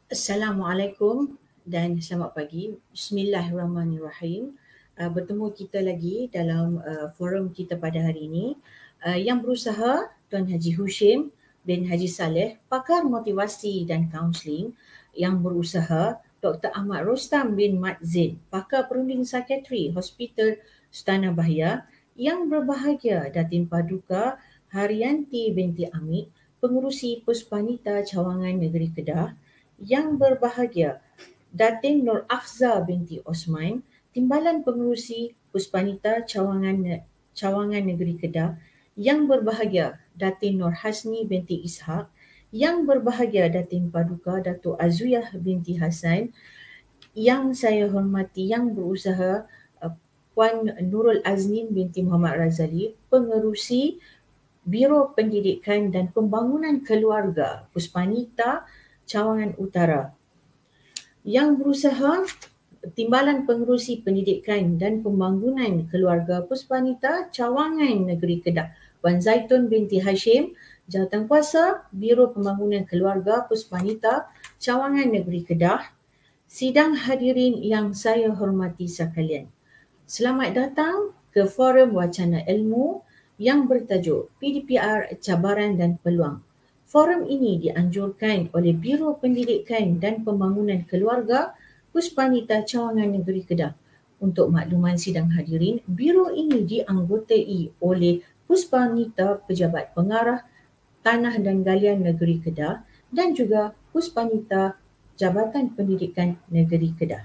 Assalamualaikum dan selamat pagi. Bismillahirrahmanirrahim. Bertemu kita lagi dalam forum kita pada hari ini. Yang berusaha Tuan Haji Hushim bin Haji Saleh, pakar motivasi dan kaunseling. Yang berusaha Dr. Ahmad Rostam bin Mat Zain, pakar perunding psikiatri Hospital Sultanah Bahia. Yang berbahagia Datin Paduka Haryanti binti Amit, pengurusi Puspanita Cawangan Negeri Kedah. Yang berbahagia Datin Nur Afza binti Osman, Timbalan Pengurusi Puspanita Cawangan Negeri Kedah. Yang berbahagia Datin Nur Hasni binti Ishak. Yang berbahagia Datin Paduka Datuk Azuyah binti Hasan. Yang saya hormati yang berusaha Puan Nurul Aznin binti Muhammad Razali, pengerusi Biro Pendidikan dan Pembangunan Keluarga Puspanita Cawangan Utara. Yang berusaha Timbalan Pengerusi Pendidikan dan Pembangunan Keluarga Puspanita Cawangan Negeri Kedah, Puan Zaitun binti Hashim, Jawatankuasa Biro Pembangunan Keluarga Puspanita Cawangan Negeri Kedah. Sidang hadirin yang saya hormati sekalian, selamat datang ke Forum Wacana Ilmu yang bertajuk PDPR Cabaran dan Peluang. Forum ini dianjurkan oleh Biro Pendidikan dan Pembangunan Keluarga Puspanita Cawangan Negeri Kedah. Untuk makluman sidang hadirin, Biro ini dianggotai oleh Puspanita Pejabat Pengarah Tanah dan Galian Negeri Kedah dan juga Puspanita Jabatan Pendidikan Negeri Kedah.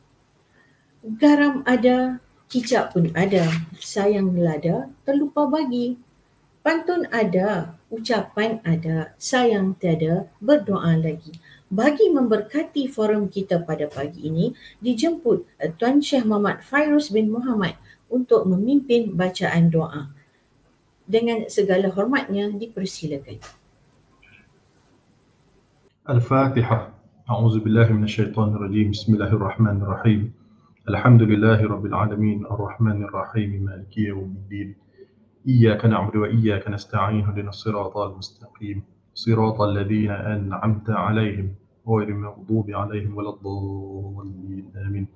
Garam ada, kicap pun ada, sayang melada, terlupa bagi. Pantun ada, ucapan ada, sayang tiada, berdoa lagi. Bagi memberkati forum kita pada pagi ini, dijemput Tuan Syekh Muhammad Fairuz bin Muhammad untuk memimpin bacaan doa. Dengan segala hormatnya, dipersilakan. Al-Fatihah. A'udzu billahi minasyaitonir rajim. Bismillahirrahmanirrahim. Alhamdulillahi rabbil alamin, arrahmanir rahim, maliki yaumiddin. Iyyaka na'budu wa iyyaka nasta'in, ihdinas siratal mustaqim, siratal ladzina an'amta 'alaihim ghairil maghdubi 'alaihim waladdallin. Amin.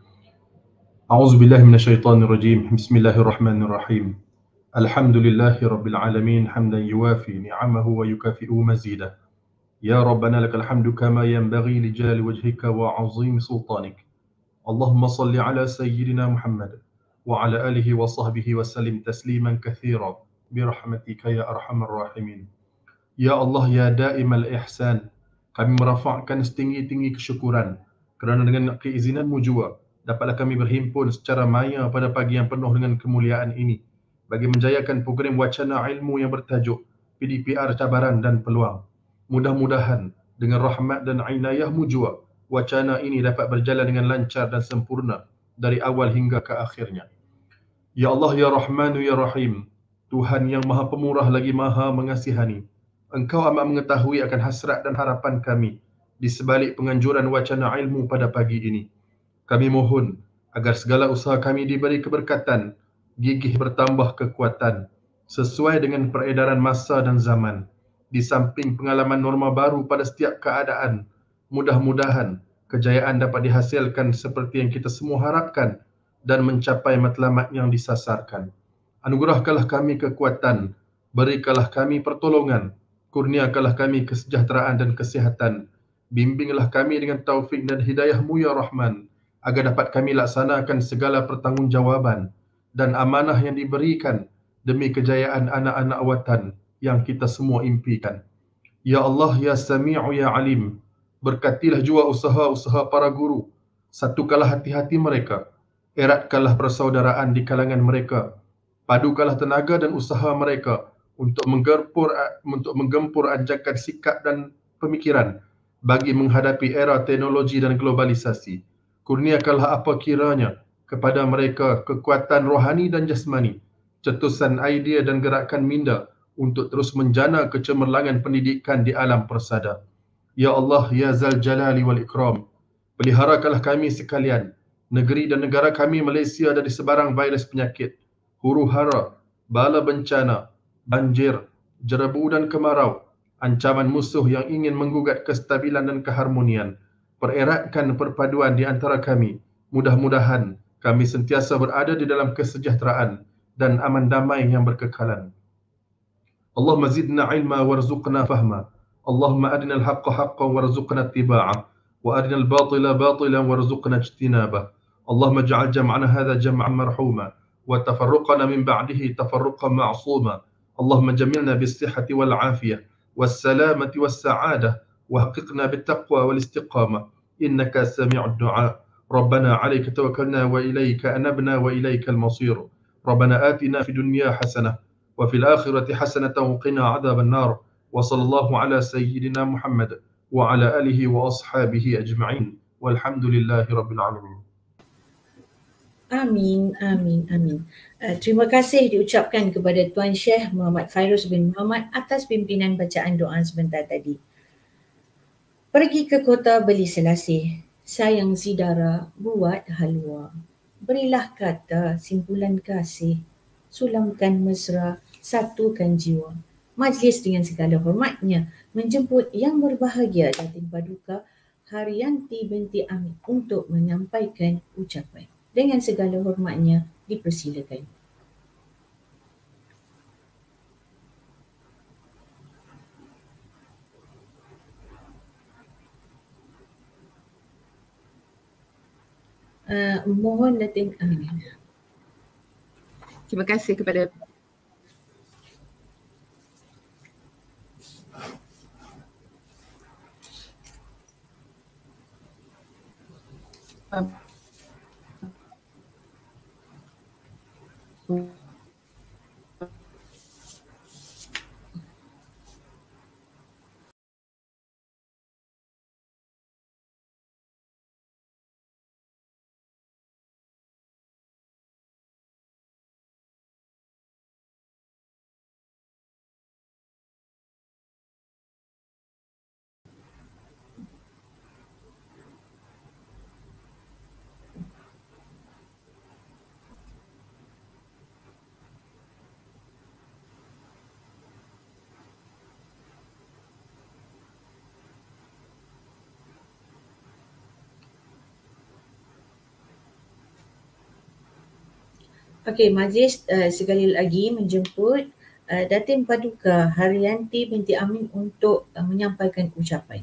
A'udzu billahi minasyaitonir rajim. Bismillahirrahmanirrahim. Alhamdulillahi rabbil alamin, hamdan yuwafi ni'amahu wa yukafi'u mazidah. Ya Rabbana lakal hamdu kama yanbaghi li jalali wajhika wa 'azimi sultanik. Allahumma salli ala sayyidina Muhammad wa ala alihi wa sahbihi wa sallim tasliman katsira birahmatika ya arhamar rahimin. Ya Allah, ya daimal ihsan, kami merafakkan setinggi-tinggi kesyukuran kerana dengan keizinanmu jua dapatlah kami berhimpun secara maya pada pagi yang penuh dengan kemuliaan ini bagi menjayakan program wacana ilmu yang bertajuk PDPR Cabaran dan Peluang. Mudah-mudahan dengan rahmat dan inayahmu jua wacana ini dapat berjalan dengan lancar dan sempurna dari awal hingga ke akhirnya. Ya Allah, ya Rahmanu, ya Rahim, Tuhan yang maha pemurah lagi maha mengasihani, Engkau amat mengetahui akan hasrat dan harapan kami di sebalik penganjuran wacana ilmu pada pagi ini. Kami mohon agar segala usaha kami diberi keberkatan, gigih bertambah kekuatan, sesuai dengan peredaran masa dan zaman. Di samping pengalaman norma baru pada setiap keadaan, mudah-mudahan kejayaan dapat dihasilkan seperti yang kita semua harapkan dan mencapai matlamat yang disasarkan. Anugerahkanlah kami kekuatan, berikanlah kami pertolongan, kurniakanlah kami kesejahteraan dan kesihatan, bimbinglah kami dengan taufik dan hidayah-Mu ya Rahman, agar dapat kami laksanakan segala pertanggungjawaban dan amanah yang diberikan demi kejayaan anak-anak watan yang kita semua impikan. Ya Allah, ya Sami'u, ya Alim, berkatilah jua usaha-usaha para guru, satukanlah hati-hati mereka, eratkanlah persaudaraan di kalangan mereka, padukanlah tenaga dan usaha mereka untuk menggempur ajakan sikap dan pemikiran bagi menghadapi era teknologi dan globalisasi. Kurniakanlah apa kiranya kepada mereka kekuatan rohani dan jasmani, cetusan idea dan gerakan minda untuk terus menjana kecemerlangan pendidikan di alam persada. Ya Allah, ya Zal Jalali wal Ikram, peliharakanlah kami sekalian, negeri dan negara kami Malaysia dari sebarang virus penyakit, huru-hara, bala bencana, banjir, jerebu dan kemarau, ancaman musuh yang ingin menggugat kestabilan dan keharmonian. pereratkan perpaduan di antara kami. Mudah-mudahan kami sentiasa berada di dalam kesejahteraan dan aman damai yang berkekalan. اللهم زدنا علما وارزقنا فهما اللهم أرنا الحق حقا وارزقنا اتباعه وأرنا الباطل باطلا وارزقنا اجتنابه اللهم اجعل جمعنا هذا جمعا مرحوما وتفرقنا من بعده تفرقا معصوما اللهم جملنا بالصحة والعافية والسلامة والسعادة وحققنا بالتقوى والاستقامة إنك سميع الدعاء ربنا عليك توكلنا وإليك أنبنا وإليك المصير ربنا آتنا في الدنيا حسنة وفي الآخرة حسنة وقنا عذاب النار وصلى الله على سيدنا محمد وعلى آله وأصحابه أجمعين والحمد لله رب العالمين. Amin, amin, amin. Terima kasih diucapkan kepada Tuan Syekh Muhammad Fairuz bin Muhammad atas pimpinan bacaan doa sebentar tadi. Pergi ke kota beli selasih, sayang zidara buat halwa. Berilah kata simpulan kasih, sulamkan mesra, satukan jiwa. Majlis dengan segala hormatnya menjemput yang berbahagia Datin Paduka Haryanti binti Amin untuk menyampaikan ucapan. Dengan segala hormatnya dipersilakan. Mohon Datin Amin. Terima kasih kepada Okey, majlis sekali lagi menjemput Datin Paduka Haryanti binti Amin untuk menyampaikan ucapan.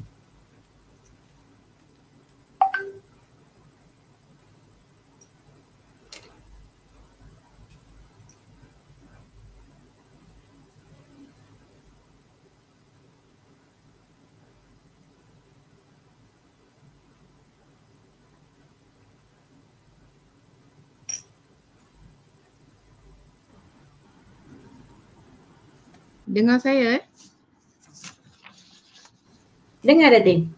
dengar saya. Dengar Datin.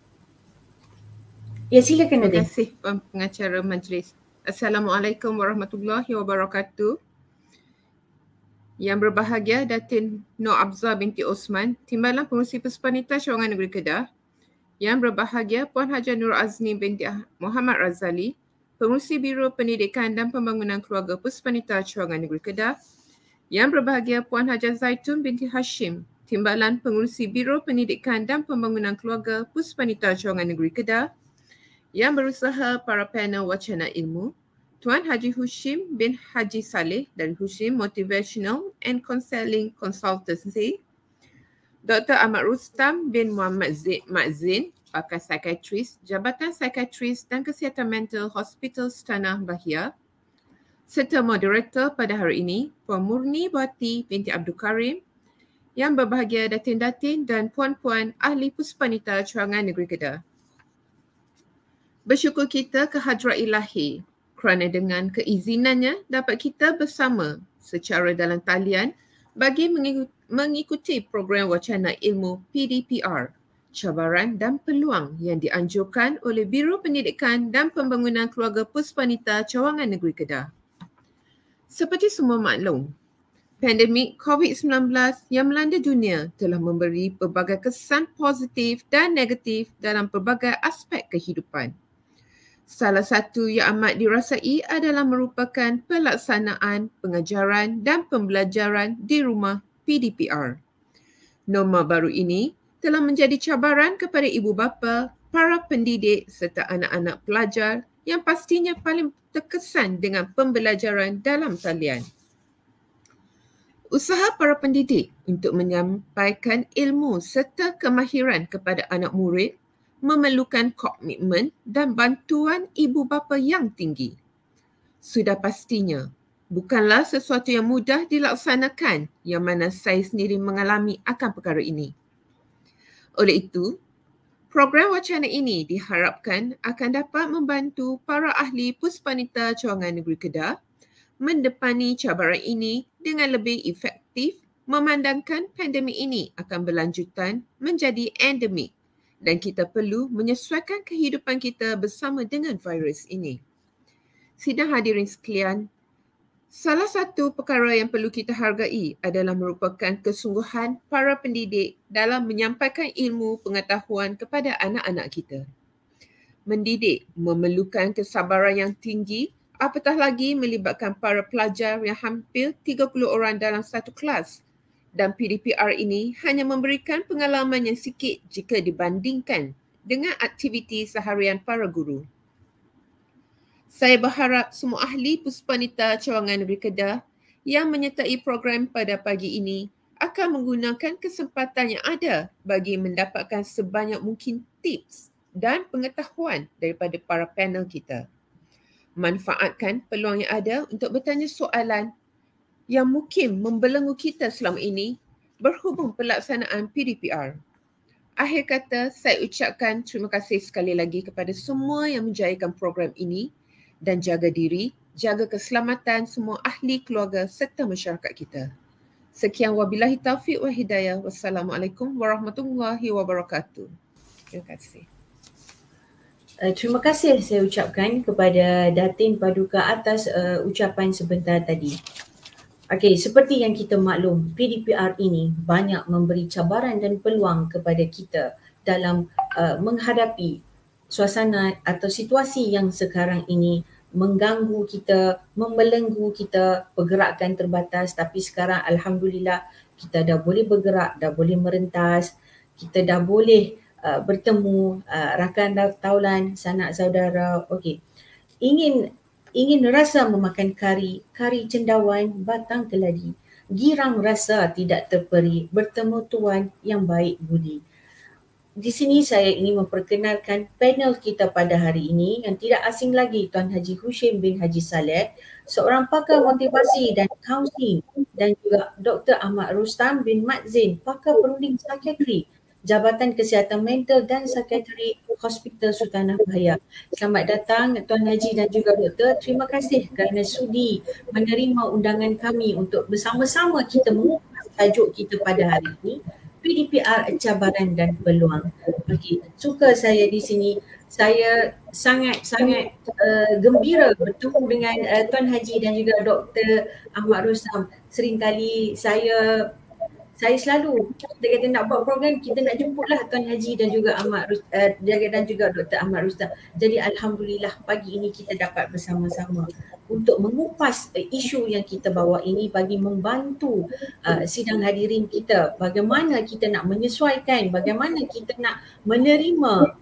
Ya, silakan Terima Datin. kasih pengacara majlis. Assalamualaikum warahmatullahi wabarakatuh. Yang berbahagia Datin Nur Abza binti Osman, Timbalan Pengurusi Perspanita Cawangan Negeri Kedah. Yang berbahagia Puan Hajah Nur Azni binti Muhammad Razali, Pengurusi Biro Pendidikan dan Pembangunan Keluarga Perspanita Cawangan Negeri Kedah. Yang berbahagia Puan Hajah Zaitun binti Hashim, Timbalan Pengurusi Biro Pendidikan dan Pembangunan Keluarga Perspanita Cawangan Negeri Kedah. Yang berusaha para panel wacana ilmu, Tuan Haji Hushim bin Haji Saleh dari Hushim Motivational and Counseling Consultancy, Dr. Ahmad Rustam bin Muhammad Mazin, pakar psikiatris, Jabatan Psikiatris dan Kesihatan Mental Hospital Tanah Bahia, serta moderator pada hari ini, Puan Murni Buati binti Abdul Karim, yang berbahagia datin-datin dan puan-puan ahli Puspanita Cawangan Negeri Kedah. Bersyukur kita ke Hadrat Ilahi kerana dengan keizinannya dapat kita bersama secara dalam talian bagi mengikuti program wacana ilmu PDPR, cabaran dan peluang yang dianjurkan oleh Biro Pendidikan dan Pembangunan Keluarga Puspanita Cawangan Negeri Kedah. Seperti semua maklum, pandemik COVID-19 yang melanda dunia telah memberi pelbagai kesan positif dan negatif dalam pelbagai aspek kehidupan. Salah satu yang amat dirasai adalah merupakan pelaksanaan pengajaran dan pembelajaran di rumah PDPR. Norma baru ini telah menjadi cabaran kepada ibu bapa para pendidik serta anak-anak pelajar yang pastinya paling terkesan dengan pembelajaran dalam talian. Usaha para pendidik untuk menyampaikan ilmu serta kemahiran kepada anak murid memerlukan komitmen dan bantuan ibu bapa yang tinggi. Sudah pastinya, bukanlah sesuatu yang mudah dilaksanakan, yang mana saya sendiri mengalami akan perkara ini. Oleh itu, program wacana ini diharapkan akan dapat membantu para ahli Puspanita Cawangan Negeri Kedah mendepani cabaran ini dengan lebih efektif, memandangkan pandemik ini akan berlanjutan menjadi endemik dan kita perlu menyesuaikan kehidupan kita bersama dengan virus ini. Sidang hadirin sekalian, salah satu perkara yang perlu kita hargai adalah merupakan kesungguhan para pendidik dalam menyampaikan ilmu pengetahuan kepada anak-anak kita. Mendidik memerlukan kesabaran yang tinggi, apatah lagi melibatkan para pelajar yang hampir 30 orang dalam satu kelas, dan PDPR ini hanya memberikan pengalaman yang sikit jika dibandingkan dengan aktiviti seharian para guru. Saya berharap semua ahli Puspanita Cawangan Negeri Kedah yang menyertai program pada pagi ini akan menggunakan kesempatan yang ada bagi mendapatkan sebanyak mungkin tips dan pengetahuan daripada para panel kita. Manfaatkan peluang yang ada untuk bertanya soalan yang mungkin membelenggu kita selama ini berhubung pelaksanaan PDPR. Akhir kata, saya ucapkan terima kasih sekali lagi kepada semua yang menjayakan program ini dan jaga diri, jaga keselamatan semua ahli keluarga serta masyarakat kita. Sekian wabillahi taufiq wa hidayah. Wassalamualaikum warahmatullahi wabarakatuh. Terima kasih. Terima kasih saya ucapkan kepada Datin Paduka atas ucapan sebentar tadi. Okey, seperti yang kita maklum, PDPR ini banyak memberi cabaran dan peluang kepada kita dalam menghadapi suasana atau situasi yang sekarang ini mengganggu kita, membelenggu kita, pergerakan terbatas, tapi sekarang alhamdulillah kita dah boleh bergerak, dah boleh merentas, kita dah boleh bertemu rakan taulan, sanak saudara. Okey. Ingin rasa memakan kari cendawan batang keladi. Girang rasa tidak terperi, bertemu tuan yang baik budi. Di sini saya ingin memperkenalkan panel kita pada hari ini yang tidak asing lagi, Tuan Haji Hushim bin Haji Saleh, seorang pakar motivasi dan kaunseling, dan juga Dr. Ahmad Rustam bin Mat Zain, pakar perunding psikiatri, Jabatan Kesihatan Mental dan Psikiatri Hospital Sultanah Bahaya. Selamat datang Tuan Haji dan juga Doktor. Terima kasih kerana sudi menerima undangan kami untuk bersama-sama kita mengupas tajuk kita pada hari ini, PDPR cabaran dan peluang. Okey, suka saya di sini. Saya sangat gembira bertemu dengan Tuan Haji dan juga Dr. Ahmad Rustam. Seringkali saya selalu kita kata nak buat program, kita nak jemputlah Tuan Haji dan juga dan juga Dr. Ahmad Rustam. Jadi alhamdulillah pagi ini kita dapat bersama-sama untuk mengupas isu yang kita bawa ini bagi membantu sidang hadirin kita, bagaimana kita nak menyesuaikan, bagaimana kita nak menerima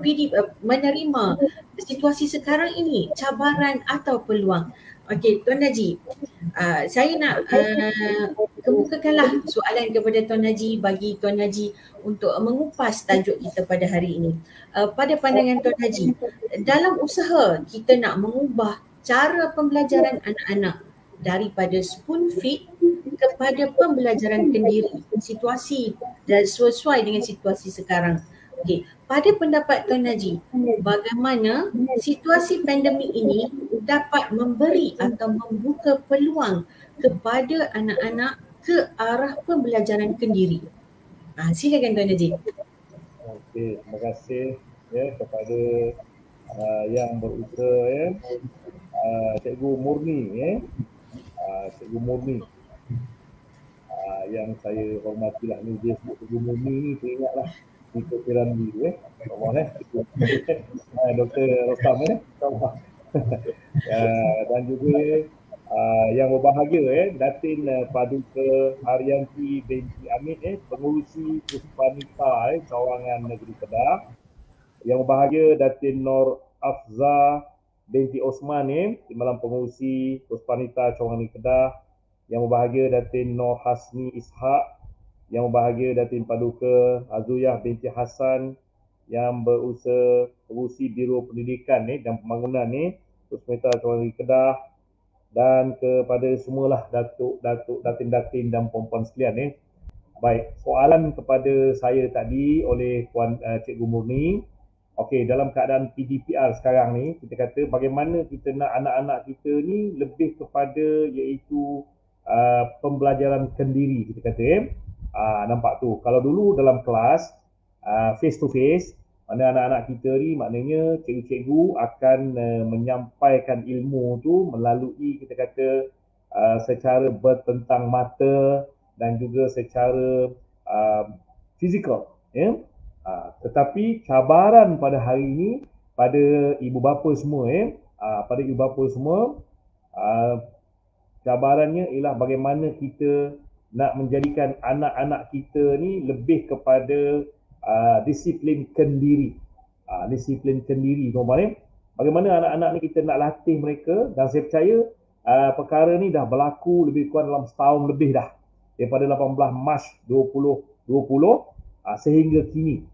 situasi sekarang ini, cabaran atau peluang. Okey, Tuan Haji, saya nak kemukakanlah soalan kepada Tuan Haji, bagi Tuan Haji untuk mengupas tajuk kita pada hari ini. Pada pandangan Tuan Haji, dalam usaha kita nak mengubah cara pembelajaran anak-anak daripada spoon feed kepada pembelajaran kendiri, situasi dan sesuai dengan situasi sekarang. Okey, pada pendapat Tuan Haji, bagaimana situasi pandemik ini dapat memberi atau membuka peluang kepada anak-anak ke arah pembelajaran kendiri? Silakan Tuan Haji. Okey, terima kasih kepada yang berusaha Cikgu Murni Cikgu Murni yang saya hormatilah ni, dia sebut Cikgu Murni ni, saya ingatlah Cikgu Piramli Dr. Rostam dan juga yang berbahagia Datin Paduka Haryanti binti Amit pengurusi Puspanita Cawangan Negeri Kedah, Yang berbahagia Datin Nur Afza binti Osman Timbalan Pengurusi Puspanita Corang Kedah. Yang berbahagia Datin Nur Hasni Ishak. Yang berbahagia Datin Paduka Azuyah binti Hasan yang berusaha pengurusi Biro Pendidikan dan Pembangunan Puspanita Corang Kedah, dan kepada semualah datuk-datuk, datin-datin dan puan-puan sekalian Baik, soalan kepada saya tadi oleh Puan Cikgu Murni. Okey, dalam keadaan PDPR sekarang ni, kita kata bagaimana kita nak anak-anak kita ni lebih kepada iaitu pembelajaran kendiri, kita kata nampak tu. Kalau dulu dalam kelas face to face, mana anak-anak kita ni maknanya cikgu-cikgu akan menyampaikan ilmu tu melalui kita kata secara bertentang mata dan juga secara fizikal tetapi cabaran pada hari ini pada ibu bapa semua pada ibu bapa semua cabarannya ialah bagaimana kita nak menjadikan anak-anak kita ni lebih kepada disiplin kendiri. Disiplin kendiri tuan-tuan bagaimana anak-anak ni kita nak latih mereka, dan saya percaya perkara ni dah berlaku lebih kurang dalam setahun lebih dah, daripada 18 Mac 2020 sehingga kini.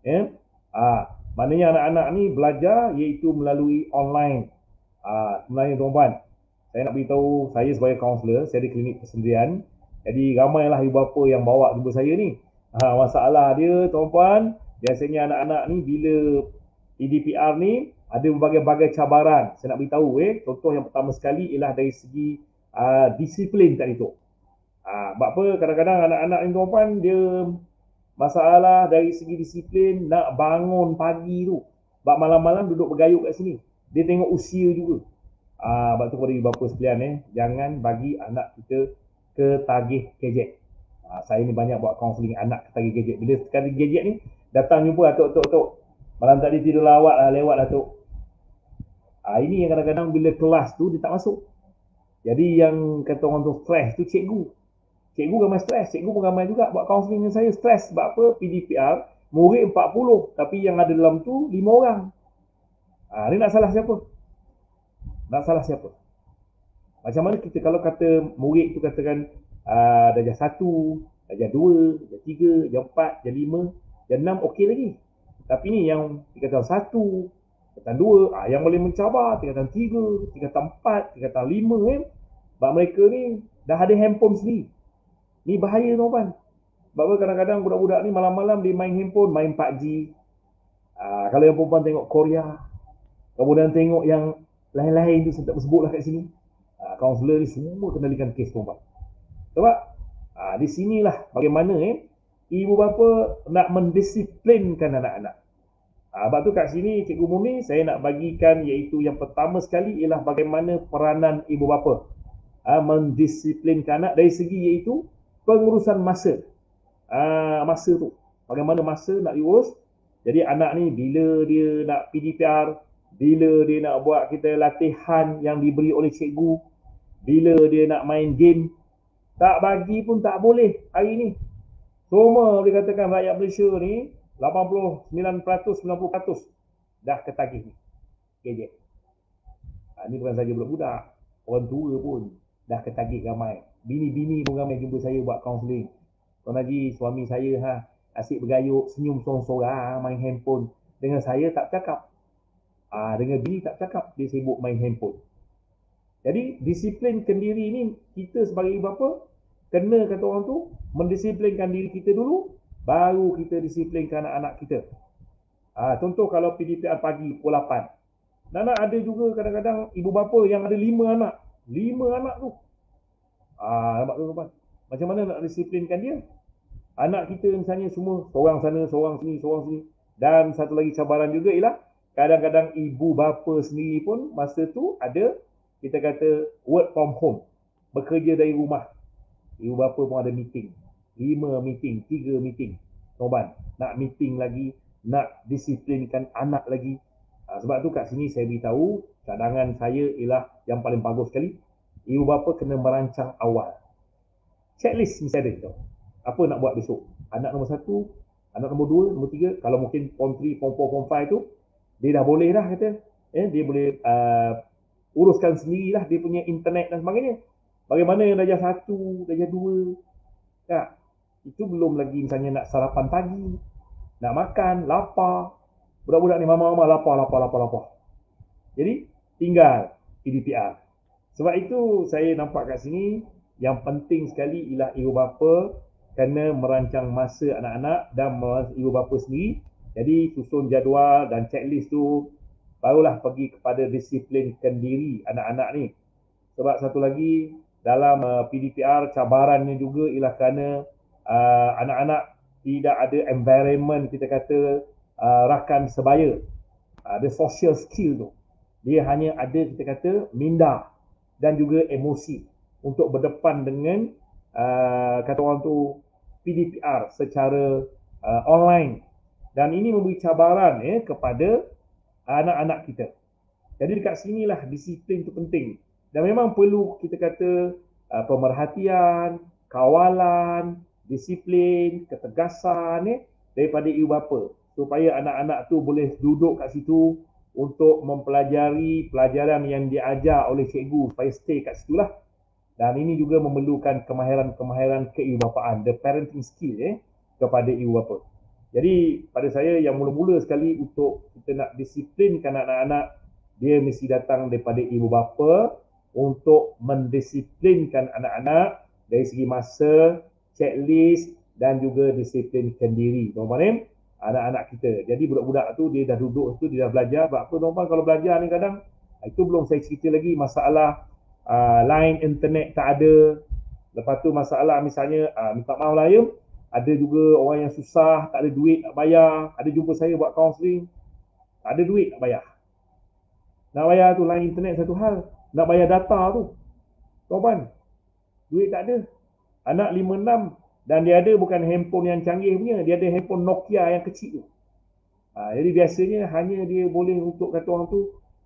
Maknanya anak-anak ni belajar iaitu melalui online. Sebenarnya tuan-tuan, saya nak beritahu, saya sebagai kaunselor, saya ada klinik persendirian. Jadi ramailah ibu bapa yang bawa jumpa saya ni. Masalah dia tuan-tuan, biasanya anak-anak ni bila PDPR ni ada berbagai-bagai cabaran. Saya nak beritahu contoh yang pertama sekali ialah dari segi disiplin tadi tu. Sebab apa kadang-kadang anak-anak ni tuan-tuan dia masalah dari segi disiplin, nak bangun pagi tu, sebab malam-malam duduk bergayut kat sini. Dia tengok usia juga. Sebab tu kepada ibu bapa sekalian jangan bagi anak kita ketagih gadget. Saya ni banyak buat kaunseling anak ketagih gadget. Bila sekali gadget ni datang jumpa tok, malam tadi tidur lawak lah, lewat lah tok. Ini yang kadang-kadang bila kelas tu dia tak masuk. Jadi yang kata orang tu stres tu cikgu. Cikgu ramai stres, cikgu pun ramai juga buat kaunseling dengan saya stres. Sebab apa? PDPR murid 40 tapi yang ada dalam tu 5 orang. Ni nak salah siapa? Nak salah siapa? Macam mana kita kalau kata murid tu katakan darjah 1, darjah 2, darjah 3, darjah 4, darjah 5, darjah 6 okey lagi. Tapi ni yang tingkatan 1, tingkatan 2, yang boleh mencabar tingkatan 3, tingkatan 4, tingkatan 5 sebab mereka ni dah ada handphone sendiri. Ni bahaya tuan-tuan. Sebab kadang-kadang budak-budak ni malam-malam dia main handphone, main PUBG. Kalau yang perempuan tengok Korea, kemudian tengok yang lain-lain tu, saya tak sebutlah kat sini. Kaunselor ni semua kendalikan kes tuan-tuan. Sebab di sinilah bagaimana ibu bapa nak mendisiplinkan anak-anak. Sebab tu kat sini Cikgu Murni saya nak bagikan iaitu yang pertama sekali ialah bagaimana peranan ibu bapa mendisiplinkan anak dari segi iaitu pengurusan masa. Masa tu, bagaimana masa nak diurus. Jadi anak ni bila dia nak PDPR, bila dia nak buat kita latihan yang diberi oleh cikgu, bila dia nak main game, tak bagi pun tak boleh hari ni. Semua boleh katakan rakyat Malaysia ni 89%, 90% dah ketagih ni gadget. Ni bukan saja budak-budak, orang tua pun dah ketagih ramai. Bini-bini pun ramai jumpa saya buat kaunseling. Tuan Haji, suami saya asyik bergayut, senyum sorang-sorang, main handphone. Dengan saya tak cakap. Dengan bini tak cakap, dia sibuk main handphone. Jadi disiplin kendiri ni kita sebagai ibu bapa kena kata orang tu mendisiplinkan diri kita dulu, baru kita disiplinkan anak-anak kita. Contoh kalau PDPR pagi pukul 8. Nana ada juga kadang-kadang ibu bapa yang ada 5 anak. 5 anak tu. Nampak tu tuan. Macam mana nak disiplinkan dia? Anak kita misalnya semua seorang sana, seorang sini, seorang sini. Dan satu lagi cabaran juga ialah kadang-kadang ibu bapa sendiri pun masa tu ada kita kata work from home, bekerja dari rumah. Ibu bapa pun ada meeting. 5 meeting, 3 meeting. Tuan, nak meeting lagi, nak disiplinkan anak lagi. Sebab tu kat sini saya beritahu cadangan saya ialah yang paling bagus sekali. Ibu bapa kena merancang awal. Checklist mesti ada tau. Apa nak buat besok? Anak nombor 1 Anak nombor 2, nombor 3, kalau mungkin form 3, form 4, form 5 tu, dia dah boleh dah kata. Dia boleh uruskan sendirilah dia punya internet dan sebagainya. Bagaimana yang darjah 1, darjah 2, tak? Itu belum lagi misalnya nak sarapan pagi, nak makan, lapar. Budak-budak ni mama-mama lapar. Jadi tinggal PDPR. Sebab itu saya nampak kat sini yang penting sekali ialah ibu bapa kena merancang masa anak-anak dan ibu bapa sendiri. Jadi susun jadual dan checklist tu, barulah pergi kepada disiplinkan diri anak-anak ni. Sebab satu lagi dalam PDPR cabarannya juga ialah kerana anak-anak tidak ada environment, kita kata rakan sebaya, ada social skill tu. Dia hanya ada, kita kata, minda dan juga emosi untuk berdepan dengan kata orang tu PDPR secara online. Dan ini memberi cabaran kepada anak-anak kita. Jadi dekat sinilah disiplin itu penting. Dan memang perlu, kita kata, pemerhatian, kawalan, disiplin, ketegasan daripada ibu bapa, supaya anak-anak tu boleh duduk kat situ untuk mempelajari pelajaran yang diajar oleh cikgu, supaya stay kat situlah. Dan ini juga memerlukan kemahiran keibubapaan, the parenting skill kepada ibu bapa. Jadi pada saya yang mula-mula sekali untuk kita nak disiplinkan anak-anak, dia mesti datang daripada ibu bapa untuk mendisiplinkan anak-anak dari segi masa, checklist dan juga disiplinkan diri. Tuan-tuan, anak-anak kita. Jadi budak-budak tu dia dah duduk tu, dia dah belajar. Sebab apa tuan-tuan, kalau belajar ni kadang, itu belum saya cerita lagi masalah line internet tak ada. Lepas tu masalah misalnya, minta maaf lah ya, ada juga orang yang susah, tak ada duit nak bayar. Ada jumpa saya buat counselling, tak ada duit nak bayar. Nak bayar tu line internet satu hal, nak bayar data tu, tuan-tuan, duit tak ada. Anak 5-6 dan dia ada bukan handphone yang canggih punya, dia ada handphone Nokia yang kecil tu. Jadi biasanya hanya dia boleh untuk kata orang tu,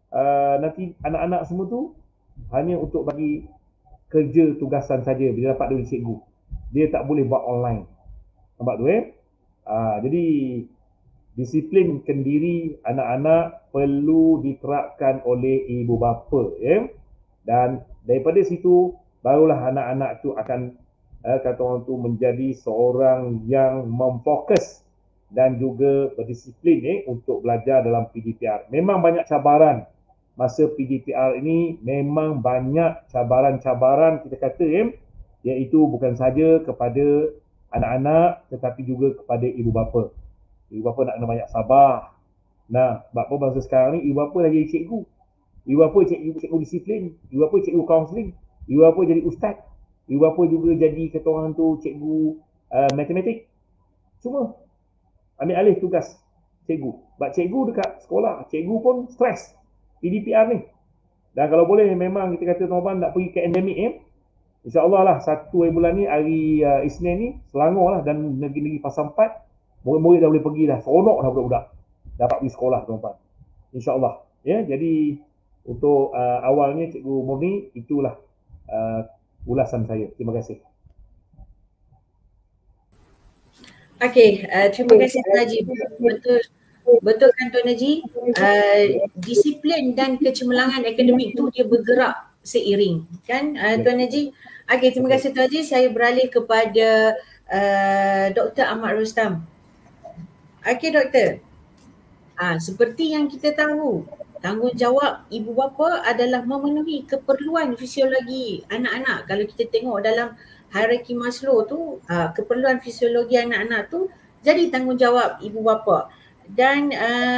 nanti anak-anak semua tu hanya untuk bagi kerja tugasan saja bila dapat dari cikgu. Dia tak boleh buat online. Nampak tu jadi disiplinkan diri anak-anak perlu diterapkan oleh ibu bapa dan daripada situ barulah anak-anak tu akan kata orang tu menjadi seorang yang memfokus dan juga berdisiplin untuk belajar dalam PDPR. Memang banyak cabaran masa PDPR ini, memang banyak cabaran-cabaran, kita kata iaitu bukan saja kepada anak-anak tetapi juga kepada ibu bapa. Ibu bapa nak kena banyak sabar. Nah, sebab apa masa sekarang ni ibu bapa dah jadi cikgu. Ibu bapa cikgu disiplin, ibu bapa cikgu kaunseling, ibu bapa jadi ustaz, ibu bapa juga jadi kata orang tu cikgu matematik. Semua ambil alih tugas cikgu. Sebab cikgu dekat sekolah, cikgu pun stres PDPR ni. Dan kalau boleh memang kita kata tuan-tuan nak pergi ke endemik InsyaAllah lah 1 bulan ni, hari Isnin ni, Selangor lah dan negeri-negeri Pasar 4, murid-murid dah boleh pergi dah, seronok dah budak-budak dapat pergi sekolah tuan-tuan. InsyaAllah. Jadi untuk awalnya Cikgu Murni, itulah ulasan saya. Terima kasih. Okey, terima kasih Tuan Haji. Betul kan Tuan Haji? Disiplin dan kecemerlangan akademik tu dia bergerak seiring kan Tuan Haji? Okey, terima kasih Tuan Haji. Saya beralih kepada Dr. Ahmad Rustam. Okey Doktor. Seperti yang kita tahu, tanggungjawab ibu bapa adalah memenuhi keperluan fisiologi anak-anak. Kalau kita tengok dalam hierarki Maslow tu, keperluan fisiologi anak-anak tu jadi tanggungjawab ibu bapa. Dan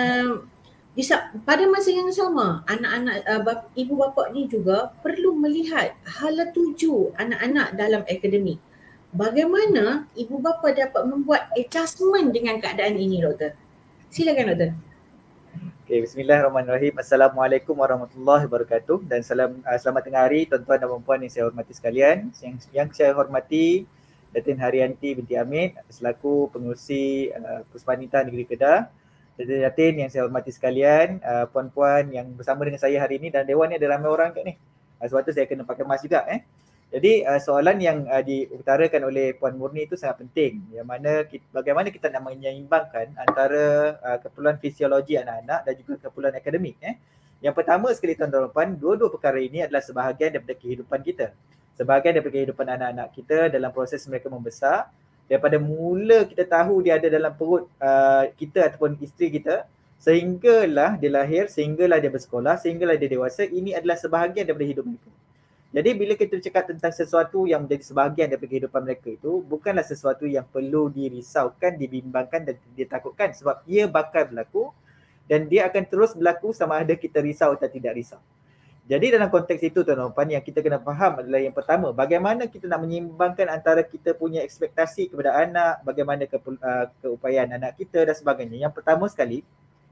pada masa yang sama, anak-anak ibu bapa ni juga perlu melihat hala tuju anak-anak dalam akademik. Bagaimana ibu bapa dapat membuat adjustment dengan keadaan ini, Doktor? Silakan Doktor. Okay, bismillahirrahmanirrahim. Assalamualaikum warahmatullahi wabarakatuh dan selamat tengah hari tuan-tuan dan puan-puan yang saya hormati sekalian. Yang saya hormati Datin Haryanti binti Amit selaku pengerusi Puspanita Negeri Kedah. Datin yang saya hormati sekalian, puan-puan yang bersama dengan saya hari ini, dan dewan ni ada ramai orang kat ni. Sebab tu saya kena pakai mask juga Jadi soalan yang diutarakan oleh Puan Murni itu sangat penting, yang mana bagaimana kita nak menyeimbangkan antara keperluan fisiologi anak-anak dan juga keperluan akademik. Yang pertama sekali tuan-tuan dan puan, dua-dua perkara ini adalah sebahagian daripada kehidupan kita. Sebahagian daripada kehidupan anak-anak kita dalam proses mereka membesar. Daripada mula kita tahu dia ada dalam perut kita ataupun isteri kita, sehinggalah dia lahir, sehinggalah dia bersekolah, sehinggalah dia dewasa, ini adalah sebahagian daripada hidup mereka. Jadi bila kita cakap tentang sesuatu yang menjadi sebahagian daripada kehidupan mereka itu, bukanlah sesuatu yang perlu dirisaukan, dibimbangkan dan ditakutkan, sebab ia bakal berlaku dan dia akan terus berlaku sama ada kita risau atau tidak risau. Jadi dalam konteks itu tuan-tuan dan puan, yang kita kena faham adalah yang pertama, bagaimana kita nak menyeimbangkan antara kita punya ekspektasi kepada anak, bagaimana keupayaan anak kita dan sebagainya. Yang pertama sekali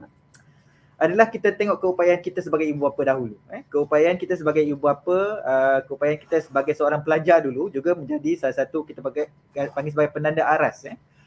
adalah kita tengok keupayaan kita sebagai ibu bapa dahulu. Keupayaan kita sebagai ibu bapa, keupayaan kita sebagai seorang pelajar dulu juga menjadi salah satu kita panggil sebagai penanda aras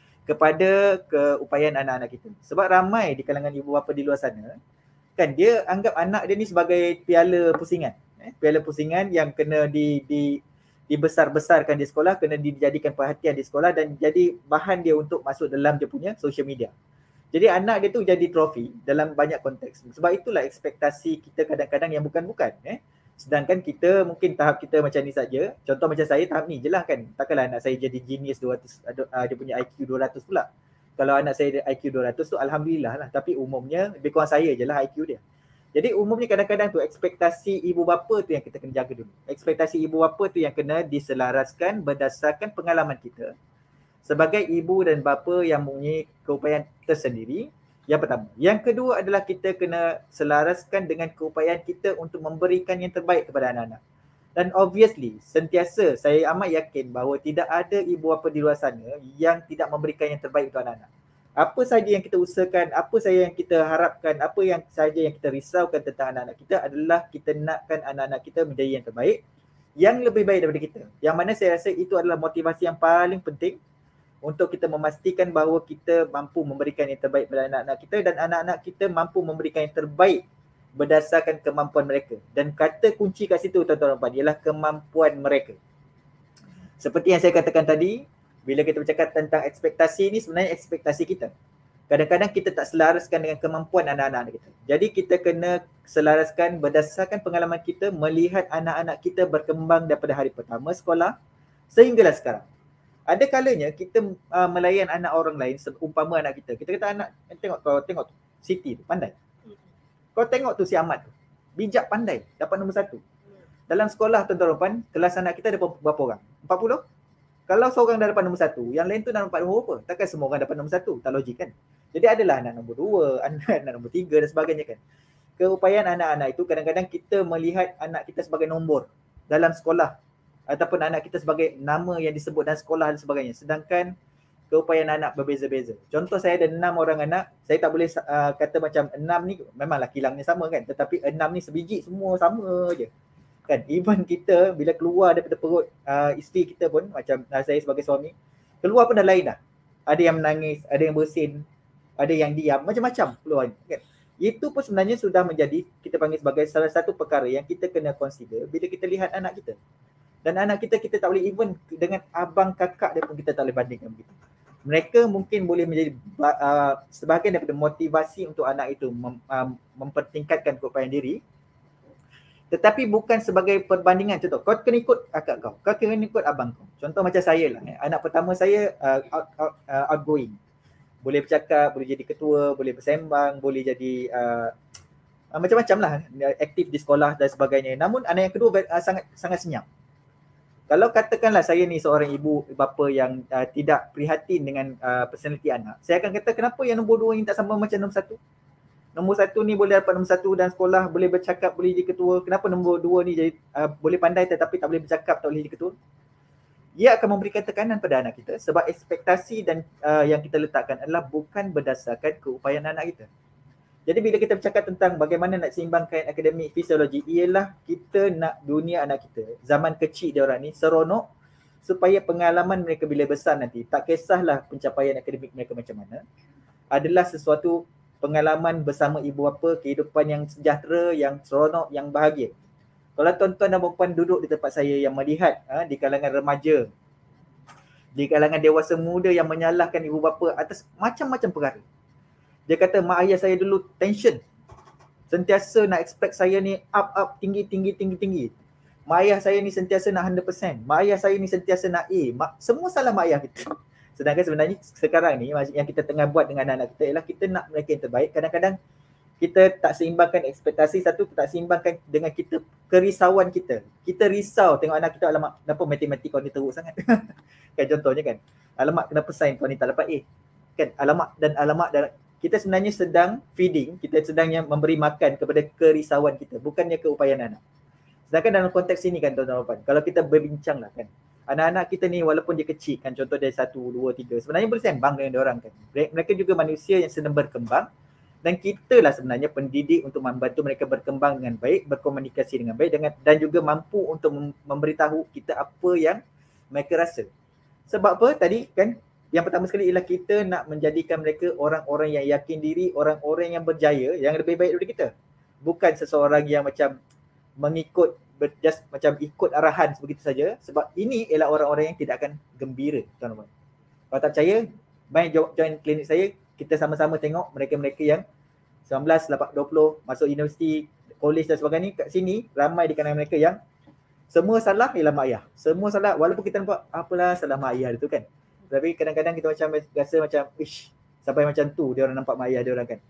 kepada keupayaan anak-anak kita. Sebab ramai di kalangan ibu bapa di luar sana, kan dia anggap anak dia ni sebagai piala pusingan. Piala pusingan yang kena dibesar-besarkan di sekolah, kena dijadikan perhatian di sekolah dan jadi bahan dia untuk masuk dalam dia punya social media. Jadi anak dia tu jadi trofi dalam banyak konteks. Sebab itulah ekspektasi kita kadang-kadang yang bukan-bukan. Sedangkan kita mungkin tahap kita macam ni saja. Contoh macam saya tahap ni je lah kan. Takkanlah anak saya jadi genius 200, dia punya IQ 200 pula. Kalau anak saya IQ 200 tu alhamdulillah lah. Tapi umumnya lebih kurang saya je lah IQ dia. Jadi umumnya kadang-kadang tu ekspektasi ibu bapa tu yang kita kena jaga dulu. Ekspektasi ibu bapa tu yang kena diselaraskan berdasarkan pengalaman kita sebagai ibu dan bapa yang mempunyai keupayaan tersendiri. Yang pertama. Yang kedua adalah kita kena selaraskan dengan keupayaan kita untuk memberikan yang terbaik kepada anak-anak. Dan obviously, sentiasa saya amat yakin bahawa tidak ada ibu bapa di luar sana yang tidak memberikan yang terbaik untuk anak-anak. Apa saja yang kita usahakan, apa saja yang kita harapkan, apa yang saja yang kita risaukan tentang anak-anak kita adalah kita nakkan anak-anak kita menjadi yang terbaik, yang lebih baik daripada kita. Yang mana saya rasa itu adalah motivasi yang paling penting untuk kita memastikan bahawa kita mampu memberikan yang terbaik kepada anak-anak kita dan anak-anak kita mampu memberikan yang terbaik berdasarkan kemampuan mereka. Dan kata kunci kat situ tuan-tuan dan puan ialah kemampuan mereka. Seperti yang saya katakan tadi, bila kita bercakap tentang ekspektasi ni sebenarnya ekspektasi kita. Kadang-kadang kita tak selaraskan dengan kemampuan anak-anak kita. Jadi kita kena selaraskan berdasarkan pengalaman kita melihat anak-anak kita berkembang daripada hari pertama sekolah sehinggalah sekarang. Ada kalanya kita melayan anak orang lain seumpama anak kita. Kita kata anak, tengok tu, Siti tu, pandai. Kau tengok tu si Ahmad tu, bijak pandai, dapat nombor 1. Dalam sekolah tuan-tuan dan puan, kelas anak kita ada berapa orang? 40? Kalau seorang dah dapat nombor 1, yang lain tu dah dapat nombor apa? Takkan semua orang dapat nombor 1, tak logik kan? Jadi adalah anak nombor 2, anak nombor 3 dan sebagainya kan. Keupayaan anak-anak itu kadang-kadang kita melihat anak kita sebagai nombor dalam sekolah ataupun anak kita sebagai nama yang disebut dalam sekolah dan sebagainya. Sedangkan keupayaan anak berbeza-beza. Contoh saya ada 6 orang anak, saya tak boleh kata macam 6 ni memanglah kilangnya sama kan, tetapi 6 ni sebiji semua sama je. Kan even kita bila keluar daripada perut isteri kita pun macam saya sebagai suami, keluar pun dah lain dah. Ada yang menangis, ada yang bersin, ada yang diam, macam-macam keluar kan. Itu pun sebenarnya sudah menjadi kita panggil sebagai salah satu perkara yang kita kena consider bila kita lihat anak kita. Dan anak kita tak boleh even dengan abang kakak dia pun kita tak boleh bandingkan begitu. Mereka mungkin boleh menjadi sebahagian daripada motivasi untuk anak itu mempertingkatkan keupayaan diri. Tetapi bukan sebagai perbandingan. Contoh, kau kena ikut kakak kau, kau kena ikut abang kau. Contoh macam saya lah. Anak pertama saya outgoing. Boleh bercakap, boleh jadi ketua, boleh bersembang, boleh jadi macam-macam lah. Aktif di sekolah dan sebagainya. Namun anak yang kedua sangat senyap. Kalau katakanlah saya ni seorang ibu bapa yang tidak prihatin dengan personaliti anak, saya akan kata kenapa yang nombor 2 ni tak sama macam nombor 1? Nombor 1 ni boleh dapat nombor 1 dan sekolah, boleh bercakap, boleh jadi ketua. Kenapa nombor 2 ni jadi boleh pandai tetapi tak boleh bercakap, tak boleh jadi ketua? Ia akan memberikan tekanan pada anak kita sebab ekspektasi dan yang kita letakkan adalah bukan berdasarkan keupayaan anak kita. Jadi bila kita bercakap tentang bagaimana nak seimbangkan akademik fisiologi, ialah kita nak dunia anak kita, zaman kecil dia orang ni seronok supaya pengalaman mereka bila besar nanti, tak kisahlah pencapaian akademik mereka macam mana, adalah sesuatu pengalaman bersama ibu bapa, kehidupan yang sejahtera, yang seronok, yang bahagia. Kalau tuan-tuan dan puan duduk di tempat saya yang melihat di kalangan remaja, di kalangan dewasa muda yang menyalahkan ibu bapa atas macam-macam perkara. Dia kata mak ayah saya dulu tension. Sentiasa nak expect saya ni up tinggi. Mak ayah saya ni sentiasa nak 100%. Mak ayah saya ni sentiasa nak A. Semua salah mak ayah kita. Sedangkan sebenarnya sekarang ni yang kita tengah buat dengan anak-anak kita ialah kita nak mereka yang terbaik. Kadang-kadang kita tak seimbangkan ekspektasi, satu tak seimbangkan dengan kita kerisauan kita. Kita risau tengok anak kita, alamak kenapa matematik kau ni teruk sangat. Kan contohnya kan, alamak kenapa sains kau ni tak dapat A. Kan alamak dan kita sebenarnya sedang feeding, kita sedang memberi makan kepada kerisauan kita, bukannya keupayaan anak. Sedangkan dalam konteks ini kan tuan-tuan, kalau kita berbincang lah kan, anak-anak kita ni walaupun dia kecil kan, contoh dari 1, 2, 3, sebenarnya boleh sembang dengan diorang kan. Mereka juga manusia yang sedang berkembang dan kita lah sebenarnya pendidik untuk membantu mereka berkembang dengan baik, berkomunikasi dengan baik dan juga mampu untuk memberitahu kita apa yang mereka rasa. Sebab apa tadi kan, yang pertama sekali ialah kita nak menjadikan mereka orang-orang yang yakin diri, orang-orang yang berjaya, yang lebih baik daripada kita. Bukan seseorang yang macam mengikut, just macam ikut arahan begitu saja. Sebab ini ialah orang-orang yang tidak akan gembira, tuan-tuan. Kalau tak percaya, main join klinik saya, kita sama-sama tengok mereka-mereka yang 19, 20 masuk universiti, college dan sebagainya. Kat sini ramai di kalangan mereka yang semua salah ialah mak ayah. Semua salah, walaupun kita nampak apalah salah mak ayah itu kan. Tapi kadang-kadang kita macam rasa macam sampai macam tu dia orang nampak mak ayah dia orang kan.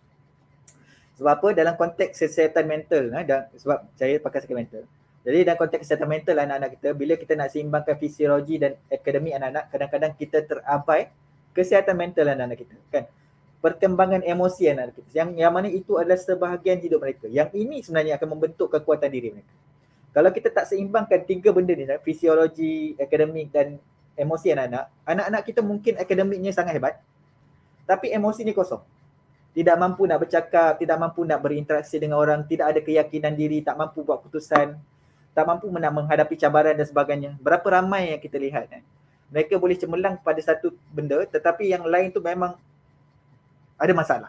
Sebab apa? Dalam konteks kesihatan mental, sebab saya pakai sikit mental. Jadi dalam konteks kesihatan mental anak-anak kita, bila kita nak seimbangkan fisiologi dan akademik anak-anak, kadang-kadang kita terabai kesihatan mental anak-anak kita kan. Perkembangan emosi anak-anak kita, yang mana itu adalah sebahagian hidup mereka. Yang ini sebenarnya akan membentuk kekuatan diri mereka. Kalau kita tak seimbangkan 3 benda ni, fisiologi, akademik dan emosi anak-anak kita mungkin akademiknya sangat hebat, tapi emosi ni kosong. Tidak mampu nak bercakap, tidak mampu nak berinteraksi dengan orang, tidak ada keyakinan diri, tak mampu buat keputusan, tak mampu nak menghadapi cabaran dan sebagainya. Berapa ramai yang kita lihat kan? Mereka boleh cemerlang pada satu benda, tetapi yang lain tu memang ada masalah.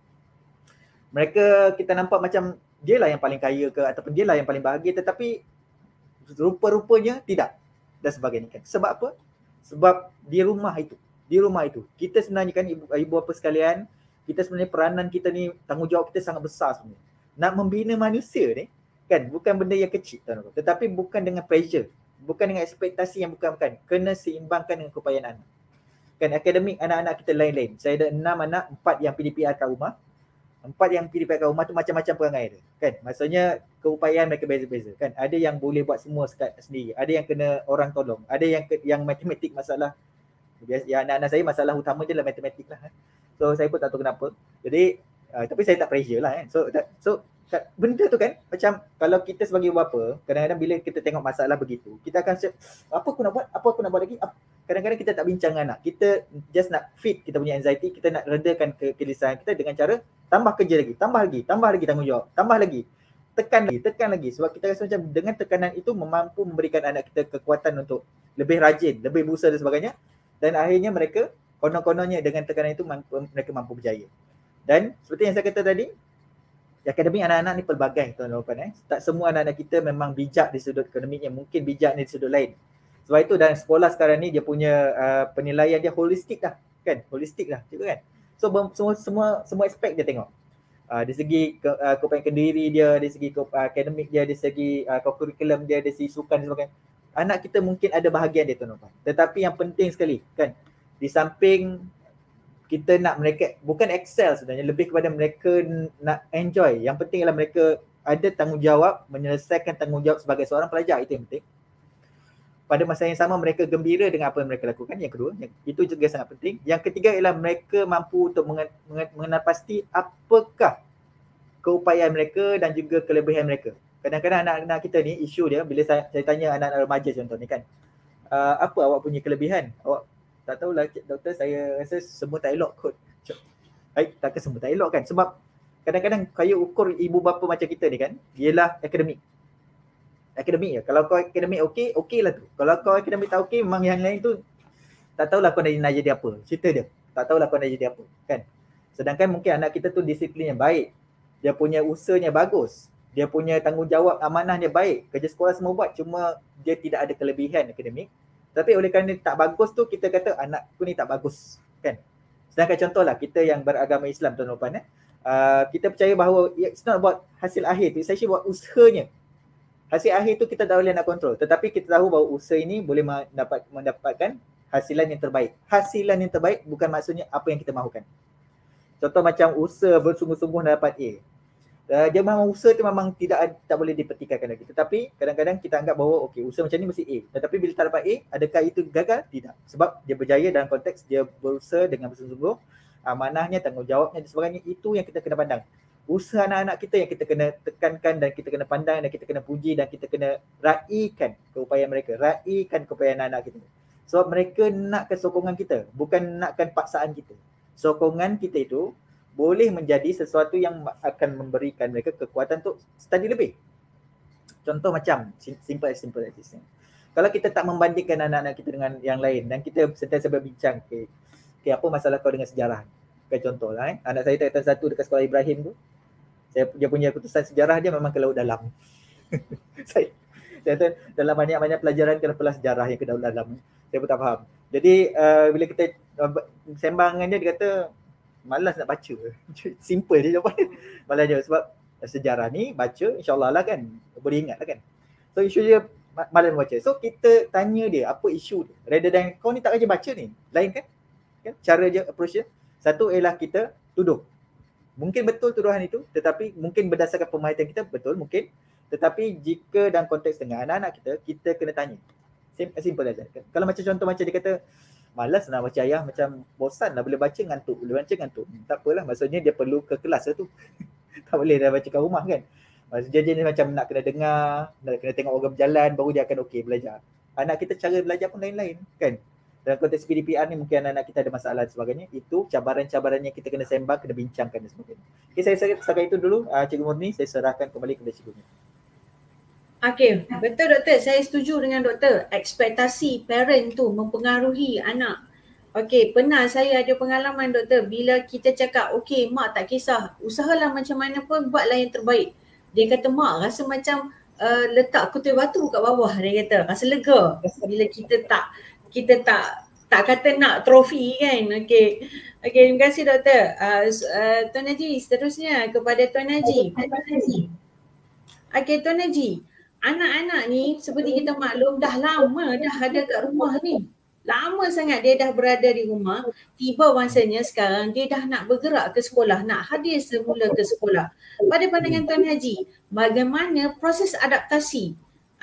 Mereka kita nampak macam dia lah yang paling kaya ke ataupun dia lah yang paling bahagia, tetapi rupa-rupanya tidak dan sebagainya kan. Sebab apa? Sebab di rumah itu kita sebenarnya kan ibu bapa sekalian, kita sebenarnya peranan kita ni, tanggungjawab kita sangat besar sebenarnya. Nak membina manusia ni kan bukan benda yang kecil tuan-tuan, tetapi bukan dengan pressure, bukan dengan ekspektasi yang bukan, kena seimbangkan dengan keupayaan anak. Kan akademik anak-anak kita lain-lain. Saya ada 6 anak, 4 yang PDPR kat rumah. 4 yang PDPR kat rumah tu macam-macam perangai dia. Kan? Maksudnya keupayaan mereka beza-beza kan. Ada yang boleh buat semua sendiri, ada yang kena orang tolong, ada yang matematik masalah. Ya anak-anak saya masalah utama dia lah matematik lah. So saya pun tak tahu kenapa. Jadi tapi saya tak pressure lah kan. So benda tu kan macam kalau kita sebagai bapa, kadang-kadang bila kita tengok masalah begitu, kita akan apa aku nak buat lagi. Kadang-kadang kita tak bincang dengan anak. Kita just nak feed kita punya anxiety, kita nak redakan kegelisahan kita dengan cara tambah kerja lagi, tambah lagi tanggungjawab, tambah lagi, tekan lagi. Sebab kita rasa macam dengan tekanan itu mampu memberikan anak kita kekuatan untuk lebih rajin, lebih berusaha dan sebagainya. Dan akhirnya mereka konon-kononnya dengan tekanan itu mereka mampu berjaya. Dan seperti yang saya kata tadi, akademik anak-anak ni pelbagai tuan-tuan. Tak semua anak-anak kita memang bijak di sudut akademiknya, mungkin bijak di sudut lain. Sebab itu dalam sekolah sekarang ni dia punya penilaian dia holistik lah kan, juga kan. So semua aspek dia tengok. Dari segi keupayaan diri dia, dari segi akademik dia, dari segi kurikulum dia, dari segi sukan dan sebagainya. Anak kita mungkin ada bahagian dia tuan-tuan. Tetapi yang penting sekali kan, di samping kita nak mereka bukan excel sebenarnya, lebih kepada mereka nak enjoy. Yang penting ialah mereka ada tanggungjawab, menyelesaikan tanggungjawab sebagai seorang pelajar, itu yang penting. Pada masa yang sama mereka gembira dengan apa yang mereka lakukan. Yang kedua, itu juga sangat penting. Yang ketiga ialah mereka mampu untuk mengenal pasti apakah keupayaan mereka dan juga kelebihan mereka. Kadang-kadang anak-anak kita ni isu dia bila saya tanya anak-anak remaja contoh ni kan, apa awak punya kelebihan? Awak tak tahulah doktor, saya rasa semua tak elok kot. Takkan semua tak elok kan? Sebab kadang-kadang kaya ukur ibu bapa macam kita ni kan, ialah akademik ya. Kalau kau akademik okey lah tu. Kalau kau akademik tak okey, memang yang lain tu tak tahulah kau nak jadi apa. Cerita dia, tak tahulah kau nak jadi apa kan. Sedangkan mungkin anak kita tu disiplin yang baik, dia punya usahanya bagus, dia punya tanggungjawab amanah dia baik, kerja sekolah semua buat, cuma dia tidak ada kelebihan akademik. Tapi oleh kerana tak bagus tu, kita kata anakku ni tak bagus, kan? Sedangkan contohlah kita yang beragama Islam tuan-tuan puan, kita percaya bahawa it's not about hasil akhir tu, it's actually buat usahanya. Hasil akhir tu kita tak boleh nak kontrol, tetapi kita tahu bahawa usaha ini boleh mendapatkan hasilan yang terbaik. Hasilan yang terbaik bukan maksudnya apa yang kita mahukan. Contoh macam usaha bersungguh-sungguh dapat A. Dia memang usaha tu memang tak boleh dipertikaikan lagi. Tetapi kadang-kadang kita anggap bahawa okey, usaha macam ni mesti A. Tetapi bila tak dapat A, adakah itu gagal? Tidak. Sebab dia berjaya dalam konteks dia berusaha dengan bersungguh-sungguh, amanahnya, tanggungjawabnya dan sebagainya. Itu yang kita kena pandang. Usaha anak-anak kita yang kita kena tekankan dan kita kena pandang dan kita kena puji dan kita kena raikan keupayaan mereka. Raikan keupayaan anak-anak kita. Sebab mereka nakkan sokongan kita, bukan nakkan paksaan kita. Sokongan kita itu boleh menjadi sesuatu yang akan memberikan mereka kekuatan untuk study lebih. Contoh macam simple as this. Kalau kita tak membandingkan anak-anak kita dengan yang lain dan kita sentiasa berbincang, okay, apa masalah kau dengan sejarah? Contoh lah, anak saya tingkatan 1 dekat sekolah Ibrahim tu, dia punya keputusan sejarah dia memang ke laut dalam. saya tu dalam banyak-banyak pelajaran kenapalah sejarah yang ke laut dalam. Saya pun tak faham. Jadi bila kita sembang dengan dia kata malas nak baca. Simple je jawapan. Malas je sebab sejarah ni baca insyaAllah lah kan. Boleh ingat lah kan. So isu dia malas baca. So kita tanya dia apa isu dia. Rather than kau ni tak rajin baca ni. Lain kan? Cara dia approach dia. Satu ialah kita tuduh. Mungkin betul tuduhan itu, tetapi mungkin berdasarkan pemahaman kita betul mungkin. Tetapi jika dalam konteks dengan anak-anak kita kena tanya. Simple saja. Kalau macam contoh macam dia kata malas nak baca ayah, macam bosan lah, boleh baca ngantuk. Tak apalah, maksudnya dia perlu ke kelas lah tu. Tak boleh dah baca kat rumah kan. Maksudnya dia macam nak kena dengar, nak kena tengok orang berjalan, baru dia akan okey belajar. Anak kita cara belajar pun lain-lain kan. Dalam konteks PDPR ni mungkin anak kita ada masalah dan sebagainya. Itu cabaran-cabaran yang kita kena sembang, kena bincangkan dan sebagainya. Okay, saya setakat itu dulu. Cikgu Murni, saya serahkan kembali kepada cikgu. Okey, betul doktor. Saya setuju dengan doktor. Ekspektasi parent tu mempengaruhi anak. Okey, pernah saya ada pengalaman doktor bila kita cakap okey mak tak kisah, usahalah macam mana pun buatlah yang terbaik. Dia kata mak rasa macam letak kutu batu kat bawah, dia kata. Rasa lega bila kita tak kata nak trofi kan. Okey. Okey, terima kasih doktor. Tuan Haji, seterusnya kepada Tuan Haji. Okey, Tuan Haji. Anak-anak ni seperti kita maklum dah lama dah ada kat rumah ni. Lama sangat dia dah berada di rumah. Tiba masanya sekarang dia dah nak bergerak ke sekolah, nak hadir semula ke sekolah. Pada pandangan Tuan Haji, bagaimana proses adaptasi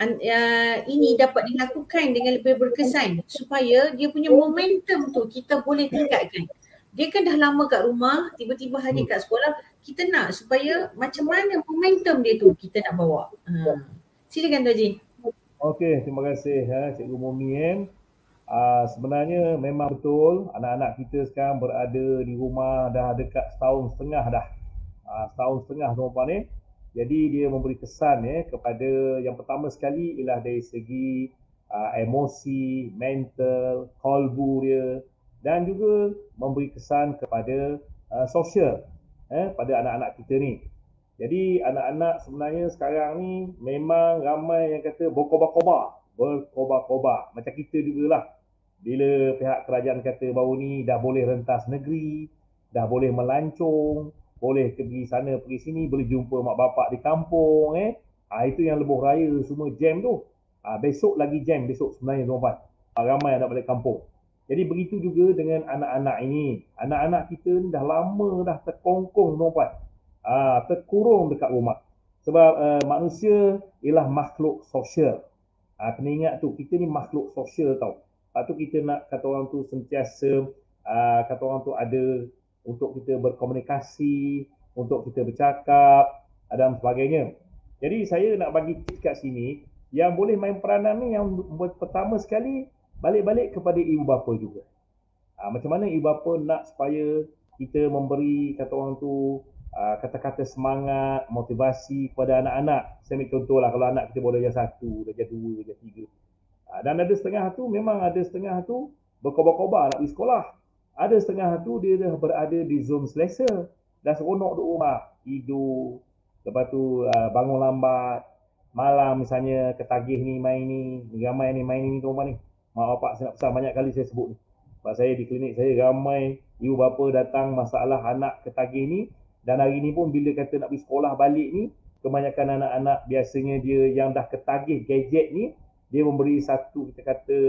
ini dapat dilakukan dengan lebih berkesan supaya dia punya momentum tu kita boleh tingkatkan. Dia kan dah lama kat rumah, tiba-tiba hadir kat sekolah, kita nak supaya macam mana momentum dia tu kita nak bawa. Silakan Tuan Haji. Okey, terima kasih Cikgu Murni. Sebenarnya memang betul anak-anak kita sekarang berada di rumah dah dekat setahun setengah dah. Setahun setengah tuan-tuan ni. Jadi dia memberi kesan kepada yang pertama sekali ialah dari segi emosi, mental, kalbu dia dan juga memberi kesan kepada sosial pada anak-anak kita ni. Jadi anak-anak sebenarnya sekarang ni memang ramai yang kata berkobar-kobar. Macam kita jugalah. Bila pihak kerajaan kata baru ni dah boleh rentas negeri, dah boleh melancong, boleh pergi sana pergi sini, boleh jumpa mak bapak di kampung itu yang lebuh raya semua jam tu. Besok lagi jam besok sebenarnya tuan-tuan. Ramai yang nak balik kampung. Jadi begitu juga dengan anak-anak ini. Anak-anak kita ni dah lama dah terkongkong tuan-tuan. Terkurung dekat rumah. Sebab manusia ialah makhluk sosial. Kena ingat tu, kita ni makhluk sosial tau. Lepas tu kita nak kata orang tu sentiasa kata orang tu ada untuk kita berkomunikasi, untuk kita bercakap dan sebagainya. Jadi saya nak bagi tips kat sini yang boleh main peranan ni yang pertama sekali balik-balik kepada ibu bapa juga. Macam mana ibu bapa nak supaya kita memberi kata orang tu kata-kata semangat, motivasi kepada anak-anak. Saya ambil contoh lah kalau anak kita baru darjah 1, darjah 2, darjah 3. Dan ada setengah tu, memang ada setengah tu berkobar-kobar nak pergi sekolah. Ada setengah tu dia dah berada di zon selesa. Dah seronok duduk rumah, tidur, Lepas tu bangun lambat, malam misalnya ketagih ni main ni, ramai ni main ni tuan-tuan ni. Mak bapak saya nak pesan banyak kali saya sebut ni. Sebab saya di klinik saya ramai ibu bapa datang masalah anak ketagih ni, dan hari ni pun bila kata nak pergi sekolah balik ni, kebanyakan anak-anak biasanya dia yang dah ketagih gadget ni, dia memberi satu kita kata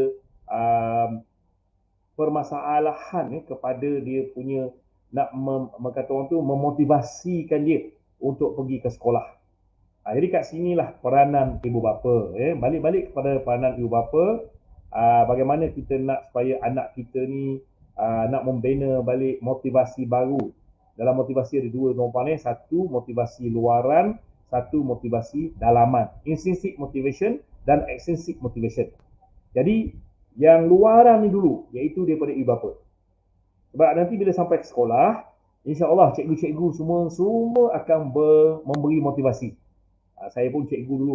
permasalahan kepada dia punya nak kata orang tu memotivasikan dia untuk pergi ke sekolah. Jadi kat sinilah peranan ibu bapa. Balik-balik kepada peranan ibu bapa, bagaimana kita nak supaya anak kita ni nak membina balik motivasi baru. Dalam motivasi ada dua tuan-tuan. Satu motivasi luaran, satu motivasi dalaman. Intrinsic motivation dan extrinsic motivation. Jadi yang luaran ni dulu, iaitu daripada ibu bapa. Sebab nanti bila sampai ke sekolah, insya-Allah cikgu-cikgu semua akan memberi motivasi. Saya pun cikgu dulu.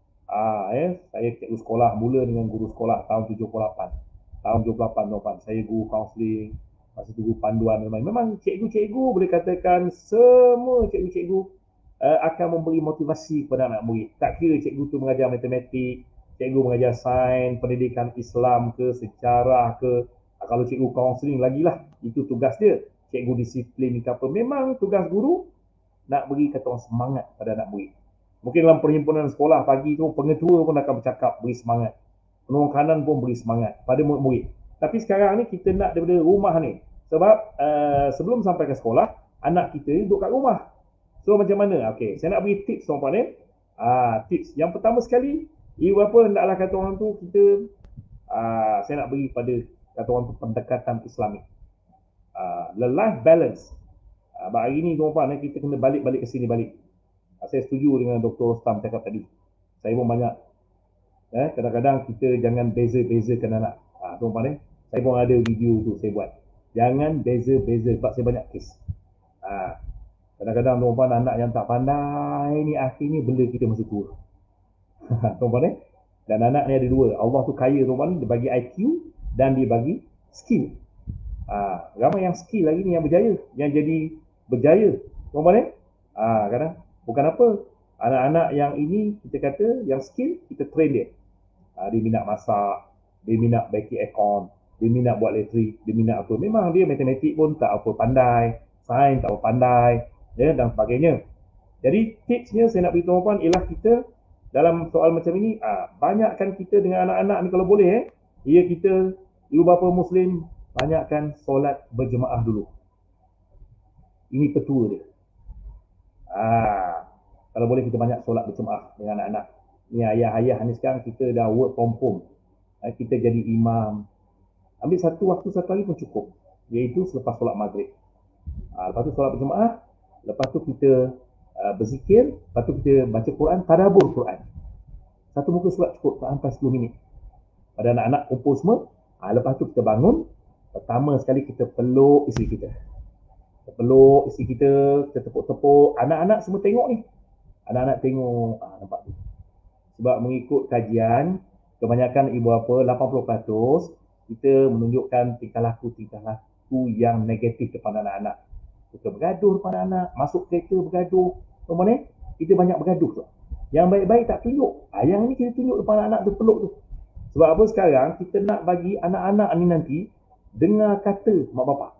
Saya cikgu sekolah, mula dengan guru sekolah tahun 78. Tahun 78 tuan-tuan. Saya guru kaunseling, masa tu guru panduan. Memang cikgu-cikgu boleh katakan semua cikgu-cikgu akan memberi motivasi kepada anak murid. Tak kira cikgu tu mengajar matematik, cikgu mengajar sains, pendidikan Islam ke, sejarah ke. Kalau cikgu kaunseling lagilah, itu tugas dia. Cikgu disiplin ke apa. Memang tugas guru nak beri kata orang semangat pada anak murid. Mungkin dalam perhimpunan sekolah pagi tu, pengetua pun akan bercakap beri semangat. Penolong kanan pun beri semangat pada murid-murid. Tapi sekarang ni kita nak daripada rumah ni. Sebab sebelum sampai ke sekolah, anak kita duduk kat rumah. So macam mana? Okey, saya nak beri tips tuan-tuan ni. Tips. Yang pertama sekali, ibu bapa hendaklah kata orang tu kita saya nak beri pada kata orang tu pendekatan Islamik. The life balance. Hari ni tuan-tuan kita kena balik-balik ke sini balik. Saya setuju dengan Dr. Rostam cakap tadi. Saya pun banyak. Kadang-kadang kita jangan beza-bezakan anak. Tuan-tuan saya pun ada video tu saya buat. Jangan beza-beza sebab saya banyak kes. Kadang-kadang tuan-tuan anak yang tak pandai ni akhirnya bela kita masa tua. Tuan-tuan Dan anak ni ada dua. Allah tu kaya tuan-tuan, dia bagi IQ dan dia bagi skill. Ramai yang skill lagi ni yang berjaya, yang jadi berjaya. Tuan-tuan kadang bukan apa, anak-anak yang ini kita kata yang skill, kita train dia. Dia minat masak, dia minat baiki aircon, dia minat buat elektrik, dia minat apa. Memang dia matematik pun tak apa pandai, sains tak apa pandai, dan sebagainya. Jadi tipsnya saya nak beritahu tuan-tuan ialah kita dalam soal macam ini, banyakkan kita dengan anak-anak ni kalau boleh, kita ibu bapa Muslim banyakkan solat berjemaah dulu. Ini petua dia. Kalau boleh kita banyak solat berjemaah dengan anak-anak. Ni ayah-ayah ni sekarang kita dah work from home. Kita jadi imam. Ambil satu waktu satu hari pun cukup. Iaitu selepas solat maghrib. Lepas tu solat berjemaah. Lepas tu kita berzikir. Lepas tu kita baca Quran, tadabbur Quran. Satu muka surat cukup sampai 10 minit. Pada anak-anak kumpul semua. Lepas tu kita bangun. Pertama sekali kita peluk isteri kita. Kita peluk isteri kita tepuk-tepuk. Anak-anak semua tengok ni. Anak-anak tengok, nampak tu. Sebab mengikut kajian, kebanyakan ibu bapa, 80% kita menunjukkan tingkah laku yang negatif depan anak-anak. Kita bergaduh depan anak, masuk kereta bergaduh. Kemudian kita banyak bergaduh tu. Yang baik-baik tak tunjuk. Yang ni kita tunjuk depan anak tu, peluk tu. Sebab apa sekarang, kita nak bagi anak-anak ni nanti dengar kata mak bapak.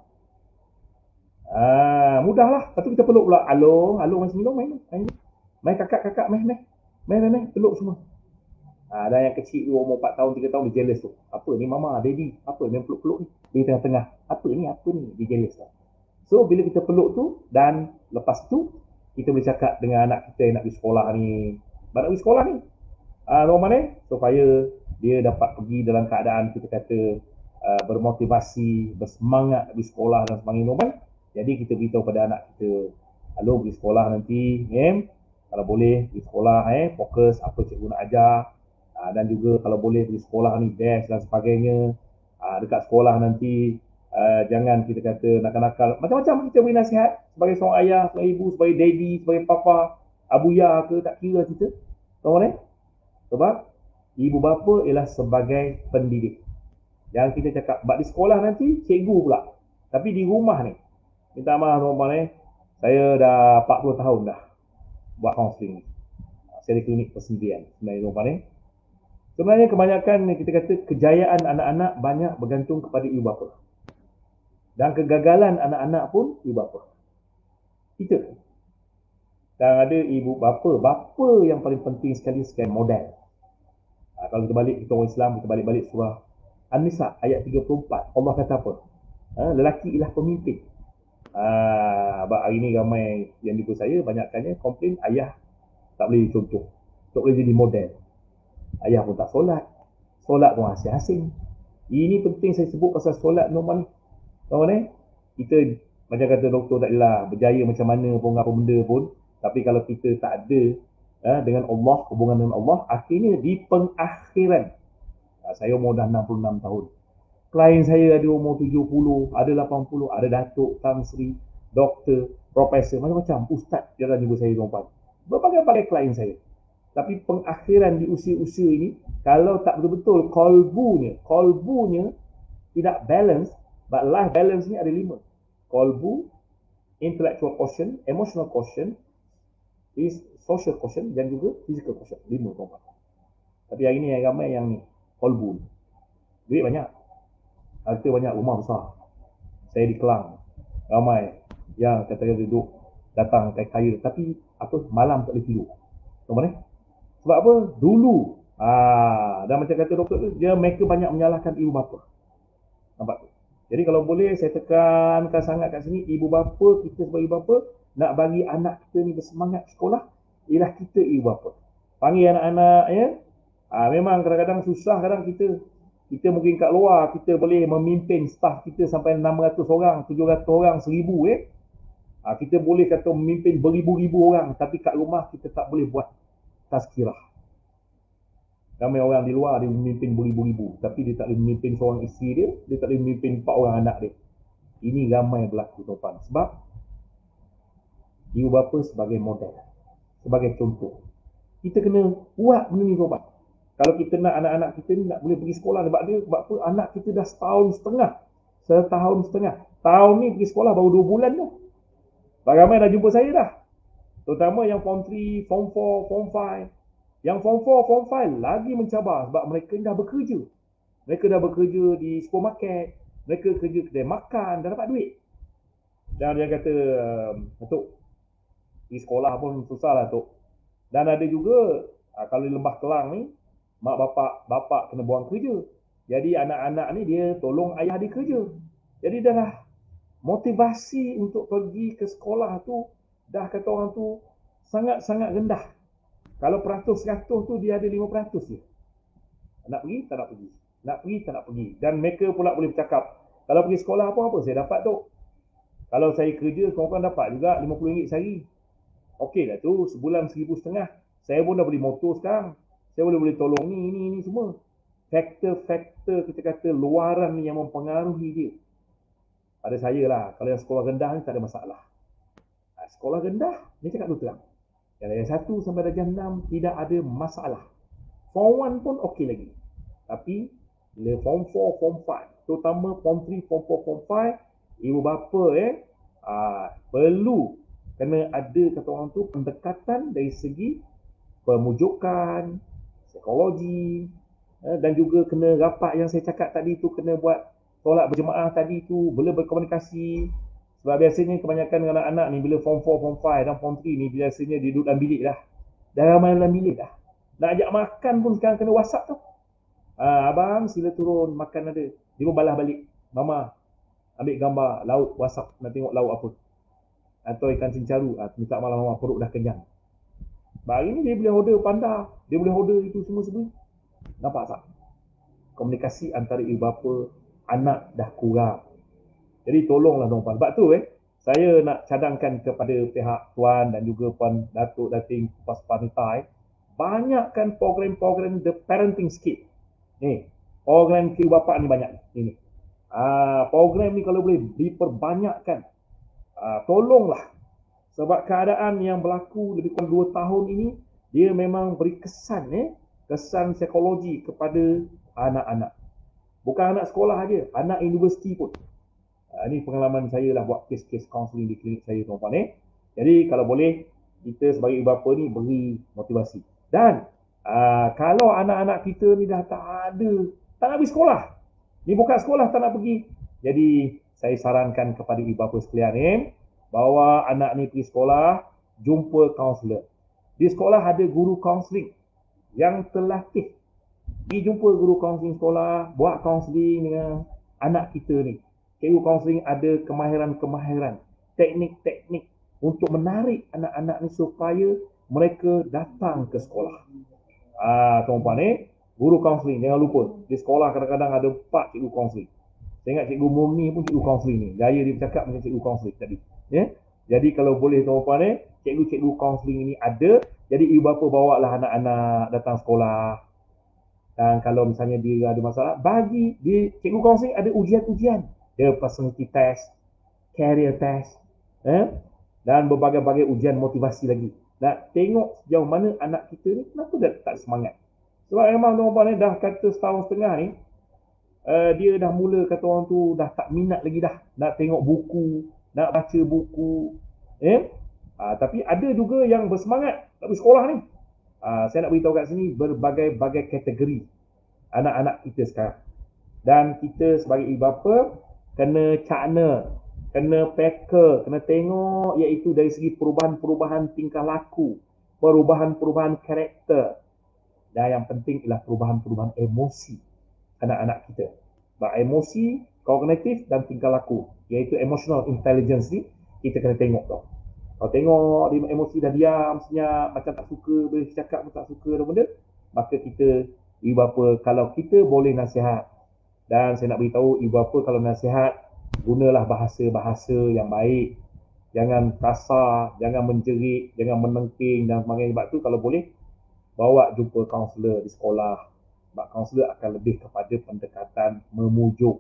Mudahlah. Lepas tu kita peluk pula. Alo, Mas Milo, main. Main kakak, main, peluk semua. Dan yang kecil tu, umur 4 tahun, 3 tahun, dia jealous tu. Apa ni mama, daddy, apa ni peluk-peluk ni? Di tengah-tengah. Apa ni, dia jealous lah. So, bila kita peluk tu, dan lepas tu, kita boleh cakap dengan anak kita yang nak pergi sekolah ni. Nak pergi sekolah ni. Supaya dia dapat pergi dalam keadaan kita kata bermotivasi, bersemangat pergi sekolah dan sebagainya. Jadi kita beritahu pada anak kita, halo pergi sekolah nanti, kalau boleh pergi sekolah, fokus apa cikgu nak ajar, dan juga kalau boleh pergi sekolah ni best dan sebagainya. Dekat sekolah nanti jangan kita kata nakal-nakal, macam-macam kita beri nasihat sebagai seorang ayah, sebagai ibu, sebagai daddy, sebagai papa, abuya ke, tak kira kita. Sebab ibu bapa ialah sebagai pendidik. Yang kita cakap, di sekolah nanti cikgu pula. Tapi di rumah ni, minta maaf tuan-tuan, saya dah 40 tahun dah buat kaunseling. Seri klinik persendirian sebenarnya tuan-tuan ni. Sebenarnya kebanyakan kita kata kejayaan anak-anak banyak bergantung kepada ibu bapa. Dan kegagalan anak-anak pun ibu bapa. Kita. Dan ada ibu bapa yang paling penting sekali sebagai model. Kalau kita balik kita orang Islam, kita balik surah An-Nisa ayat 34. Allah kata apa? Lelaki ialah pemimpin. Hari ni ramai yang di saya banyakkannya komplain ayah tak boleh contoh, tak boleh jadi model. Ayah pun tak solat pun asing-asing. Ini penting saya sebut pasal solat normal ni. Tahu ni? Kita macam kata doktor tak adalah berjaya macam mana pun apa benda pun, tapi kalau kita tak ada dengan Allah, hubungan dengan Allah, akhirnya di pengakhiran. Saya umur dah 66 tahun. Klien saya ada umur 70, ada 80, ada datuk, Tan Sri, doktor, profesor, macam-macam. Ustaz jalan juga saya tuan-tuan. Berbagai-bagai klien saya. Tapi pengakhiran di usia-usia ini, kalau tak betul-betul kolbunya tidak balance, but life balance ni ada 5. Kolbu, intellectual quotient, emotional quotient, is social quotient dan juga physical quotient. 5 tuan-tuan. Tapi hari ni yang ramai yang ni, kolbu. Duit banyak. Harta banyak, rumah besar. Saya di Kelang. Ramai yang kata-kata duduk datang kaya, tapi malam tak boleh tidur. Tuan-tuan ni? Sebab apa? Dulu. Dan macam kata doktor tu, mereka banyak menyalahkan ibu bapa. Nampak tu? Jadi kalau boleh saya tekankan sangat kat sini, ibu bapa, kita sebagai ibu bapa, nak bagi anak kita ni bersemangat sekolah, ialah kita ibu bapa. Panggil anak-anak ya. Memang kadang-kadang susah, kadang kita mungkin kat luar, kita boleh memimpin staff kita sampai 600 orang, 700 orang, 1000 kita boleh kata memimpin beribu-ribu orang, tapi kat rumah kita tak boleh buat tazkirah. Ramai orang di luar dia memimpin beribu-ribu, tapi dia tak boleh memimpin seorang isteri dia tak boleh memimpin 4 orang anak dia. Ini ramai berlaku tuan-tuan. Sebab ibu bapa sebagai model, sebagai contoh. Kita kena buat benda ni tuan-tuan. Kalau kita nak anak-anak kita ni nak boleh pergi sekolah, sebab apa? Anak kita dah setahun setengah. Tahun ni pergi sekolah baru 2 bulan tu. Ramai dah jumpa saya dah. Terutama yang form 3, form 4, form 5. Yang form 4, form 5 lagi mencabar sebab mereka dah bekerja. Mereka dah bekerja di supermarket, mereka kerja kedai makan, dah dapat duit. Dan dia kata, Tok, pergi sekolah pun susah lah Tok. Dan ada juga, kalau di Lembah Kelang ni, mak bapak kena buang kerja. Jadi anak-anak ni dia tolong ayah dia kerja. Jadi dah motivasi untuk pergi ke sekolah tu, dah kata orang tu, sangat-sangat rendah. Kalau peratus 100 tu dia ada 5% je. Nak pergi, tak nak pergi. Nak pergi, tak nak pergi. Dan mereka pula boleh bercakap, kalau pergi sekolah apa-apa saya dapat tu. Kalau saya kerja, korang dapat juga RM50 sehari. Okey lah tu, sebulan RM1,500. Saya pun dah beli motor sekarang. Saya boleh tolong ni semua. Faktor-faktor kita kata luaran ni yang mempengaruhi dia. Pada saya lah, kalau yang sekolah rendah ni tak ada masalah. Sekolah rendah, ni cakap tu terang. Yang 1 sampai darjah 6 tidak ada masalah. Form 1 pun okey lagi. Tapi bila form 4, form 5, terutama form 3, form 4, form 5, ibu bapa perlu kena ada kata orang tu pendekatan dari segi pemujukan, psikologi, dan juga kena rapat yang saya cakap tadi tu, kena buat solat berjemaah tadi tu, boleh berkomunikasi. Sebab biasanya kebanyakan anak-anak ni bila form 4, form 5 dan form 3 ni biasanya dia duduk dalam bilik dah. Dah ramai dalam bilik dah. Nak ajak makan pun sekarang kena WhatsApp tu. Abang sila turun makan ada. Dia pun balas balik. Mama ambil gambar lauk WhatsApp, nak tengok lauk apa. Atau ikan cincaru, minta malam mama perut dah kenyang. Hari ni dia boleh order panda, dia boleh order itu semua. Nampak tak? Komunikasi antara ibu bapa, anak dah kurang. Jadi tolonglah tuan-tuan. Sebab tu saya nak cadangkan kepada pihak tuan dan juga puan Datuk Dating Kupas Panitai, banyakkan program-program the parenting skit. Ni, program ibu bapa ni banyak ni. Program ni kalau boleh diperbanyakkan. Tolonglah. Sebab keadaan yang berlaku lebih kurang 2 tahun ini, dia memang beri kesan kesan psikologi kepada anak-anak. Bukan anak sekolah aja, anak universiti pun. Ini pengalaman saya lah buat kes-kes counselling di klinik saya tuan-tuan. Jadi kalau boleh kita sebagai ibu bapa ni beri motivasi. Dan kalau anak-anak kita ni dah tak nak pergi sekolah, ni bukan sekolah tak nak pergi, jadi saya sarankan kepada ibu bapa sekalian bawa anak ni pergi sekolah, jumpa kaunselor. Di sekolah ada guru kaunseling yang terlatih. Pergi jumpa guru kaunseling sekolah, buat kaunseling dengan anak kita ni. Cikgu kaunseling ada kemahiran-kemahiran, teknik-teknik untuk menarik anak-anak ni supaya mereka datang ke sekolah. Tuan-tuan guru kaunseling jangan lupa. Di sekolah kadang-kadang ada 4 cikgu kaunseling. Saya ingat Cikgu Murni pun cikgu kaunseling ni. Gaya dia bercakap macam cikgu kaunseling tadi. Ya. Jadi kalau boleh tuan-tuan cikgu-cikgu kaunseling ini ada. Jadi ibu bapa bawalah anak-anak datang sekolah. Dan kalau misalnya dia ada masalah, bagi dia cikgu kaunseling ada ujian-ujian. Dia personality test, career test, dan berbagai-bagai ujian motivasi lagi. Nak tengok sejauh mana anak kita ni kenapa dia tak semangat. Sebab memang tuan-tuan dah kata setahun setengah ni, dia dah mula kata orang tu dah tak minat lagi dah nak tengok buku, nak baca buku. Tapi ada juga yang bersemangat nak pergi sekolah ni. Saya nak beritahu kat sini berbagai-bagai kategori anak-anak kita sekarang. Dan kita sebagai ibu bapa kena cakna, kena peka, kena tengok iaitu dari segi perubahan-perubahan tingkah laku, perubahan-perubahan karakter. Dan yang penting ialah perubahan-perubahan emosi anak-anak kita. Emosi, kognitif dan tingkah laku, iaitu emotional intelligence ni kita kena tengok tau. Kalau tengok dia emosi dah diam, senyap, macam tak suka, boleh cakap pun tak suka dan benda, maka kita ibu bapa kalau kita boleh nasihat. Dan saya nak beritahu ibu bapa kalau nasihat, gunalah bahasa-bahasa yang baik. Jangan kasar, jangan menjerit, jangan menengking dan sebagainya. Sebab tu kalau boleh bawa jumpa kaunselor di sekolah. Sebab kaunselor akan lebih kepada pendekatan memujuk,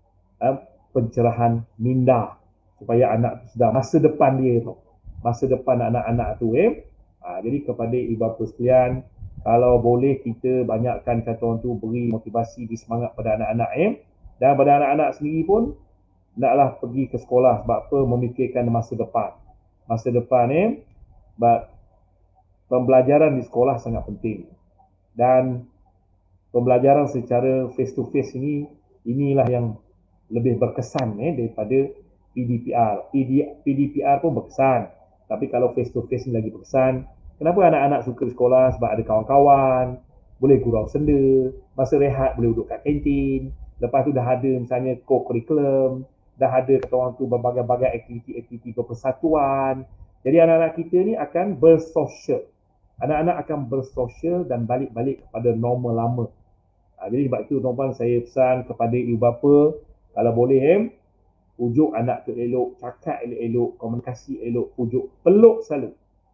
pencerahan minda supaya anak tu sudah masa depan dia tu. Masa depan anak-anak tu jadi kepada ibu bapa sekalian, kalau boleh kita banyakkan kata orang tu beri motivasi, beri semangat pada anak-anak dan pada anak-anak sendiri pun naklah pergi ke sekolah. Sebab apa? Memikirkan masa depan. Masa depan sebab pembelajaran di sekolah sangat penting. Dan pembelajaran secara face to face inilah yang lebih berkesan daripada PDPR. PDPR pun berkesan. Tapi kalau face to face ni lagi berkesan. Kenapa anak-anak suka di sekolah? Sebab ada kawan-kawan, boleh gurau senda, masa rehat boleh duduk kat kantin. Lepas tu dah ada misalnya co-curriculum, dah ada kata orang tu berbagai-bagai aktiviti-aktiviti berpersatuan. Jadi anak-anak kita ni akan bersosial. Anak-anak akan bersosial dan balik-balik kepada normal lama. Jadi sebab itu tuan-tuan saya pesan kepada ibu bapa, kalau boleh pujuk anak tu elok, cakap elok-elok, komunikasi elok, pujuk, peluk selalu.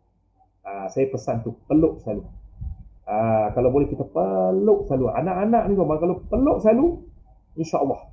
Saya pesan tu, peluk selalu. Kalau boleh kita peluk selalu. Anak-anak ni tuan-tuan, kalau peluk selalu, insya-Allah.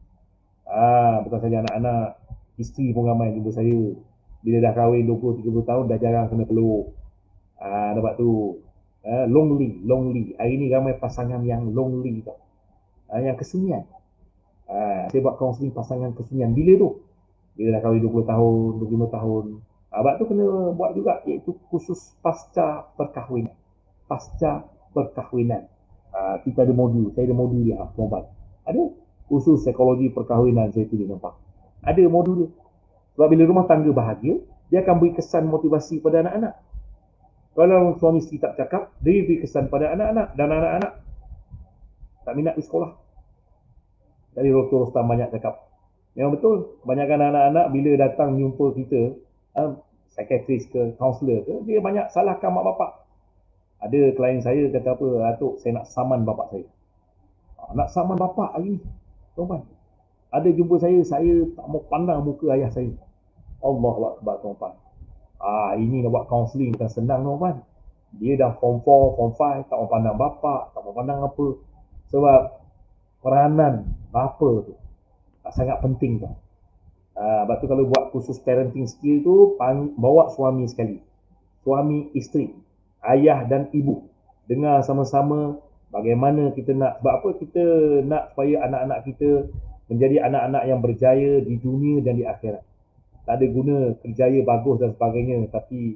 Bukan saja anak-anak, isteri pun ramai jumpa saya. Bila dah kahwin 20-30 tahun dah jarang kena peluk. Nampak tu. Lonely. Hari ni ramai pasangan yang lonely tau. Yang kesunyian. Saya buat kaunseling pasangan kesunyian. Bila tu? Bila dah kahwin 20 tahun, 25 tahun. Sebab tu kena buat juga, iaitu khusus pasca perkahwinan. Pasca perkahwinan. Kita ada modul. Saya ada modul dia. Ada khusus psikologi perkahwinan, saya tulis nampak. Ada modul dia. Sebab bila rumah tangga bahagia, dia akan beri kesan motivasi pada anak-anak. Kalau suami isteri tak cakap, dia beri kesan pada anak-anak. Dan anak-anak tak minat di sekolah. Dari Dr. Rostam banyak cakap. Memang betul. Kebanyakan anak-anak bila datang jumpa kita, psikiatris ke, kaunselor ke, dia banyak salahkan mak bapak. Ada klien saya kata apa, Atuk, saya nak saman bapak saya. Nak saman bapak hari ni. Tuan-tuan. Ada jumpa saya tak mau pandang muka ayah saya. Allahu Akbar tuan-tuan. Ini nak buat kaunseling bukan senang tuan-tuan. Dia dah form 4, form 5, tak mau pandang bapak, tak mau pandang apa. Sebab peranan bapa tu sangat penting tu. Sebab tu kalau buat khusus parenting skill tu, bawa suami sekali. Suami, isteri, ayah dan ibu. Dengar sama-sama bagaimana kita nak, sebab apa kita nak supaya anak-anak kita menjadi anak-anak yang berjaya di dunia dan di akhirat. Tak ada guna kerjaya bagus dan sebagainya, tapi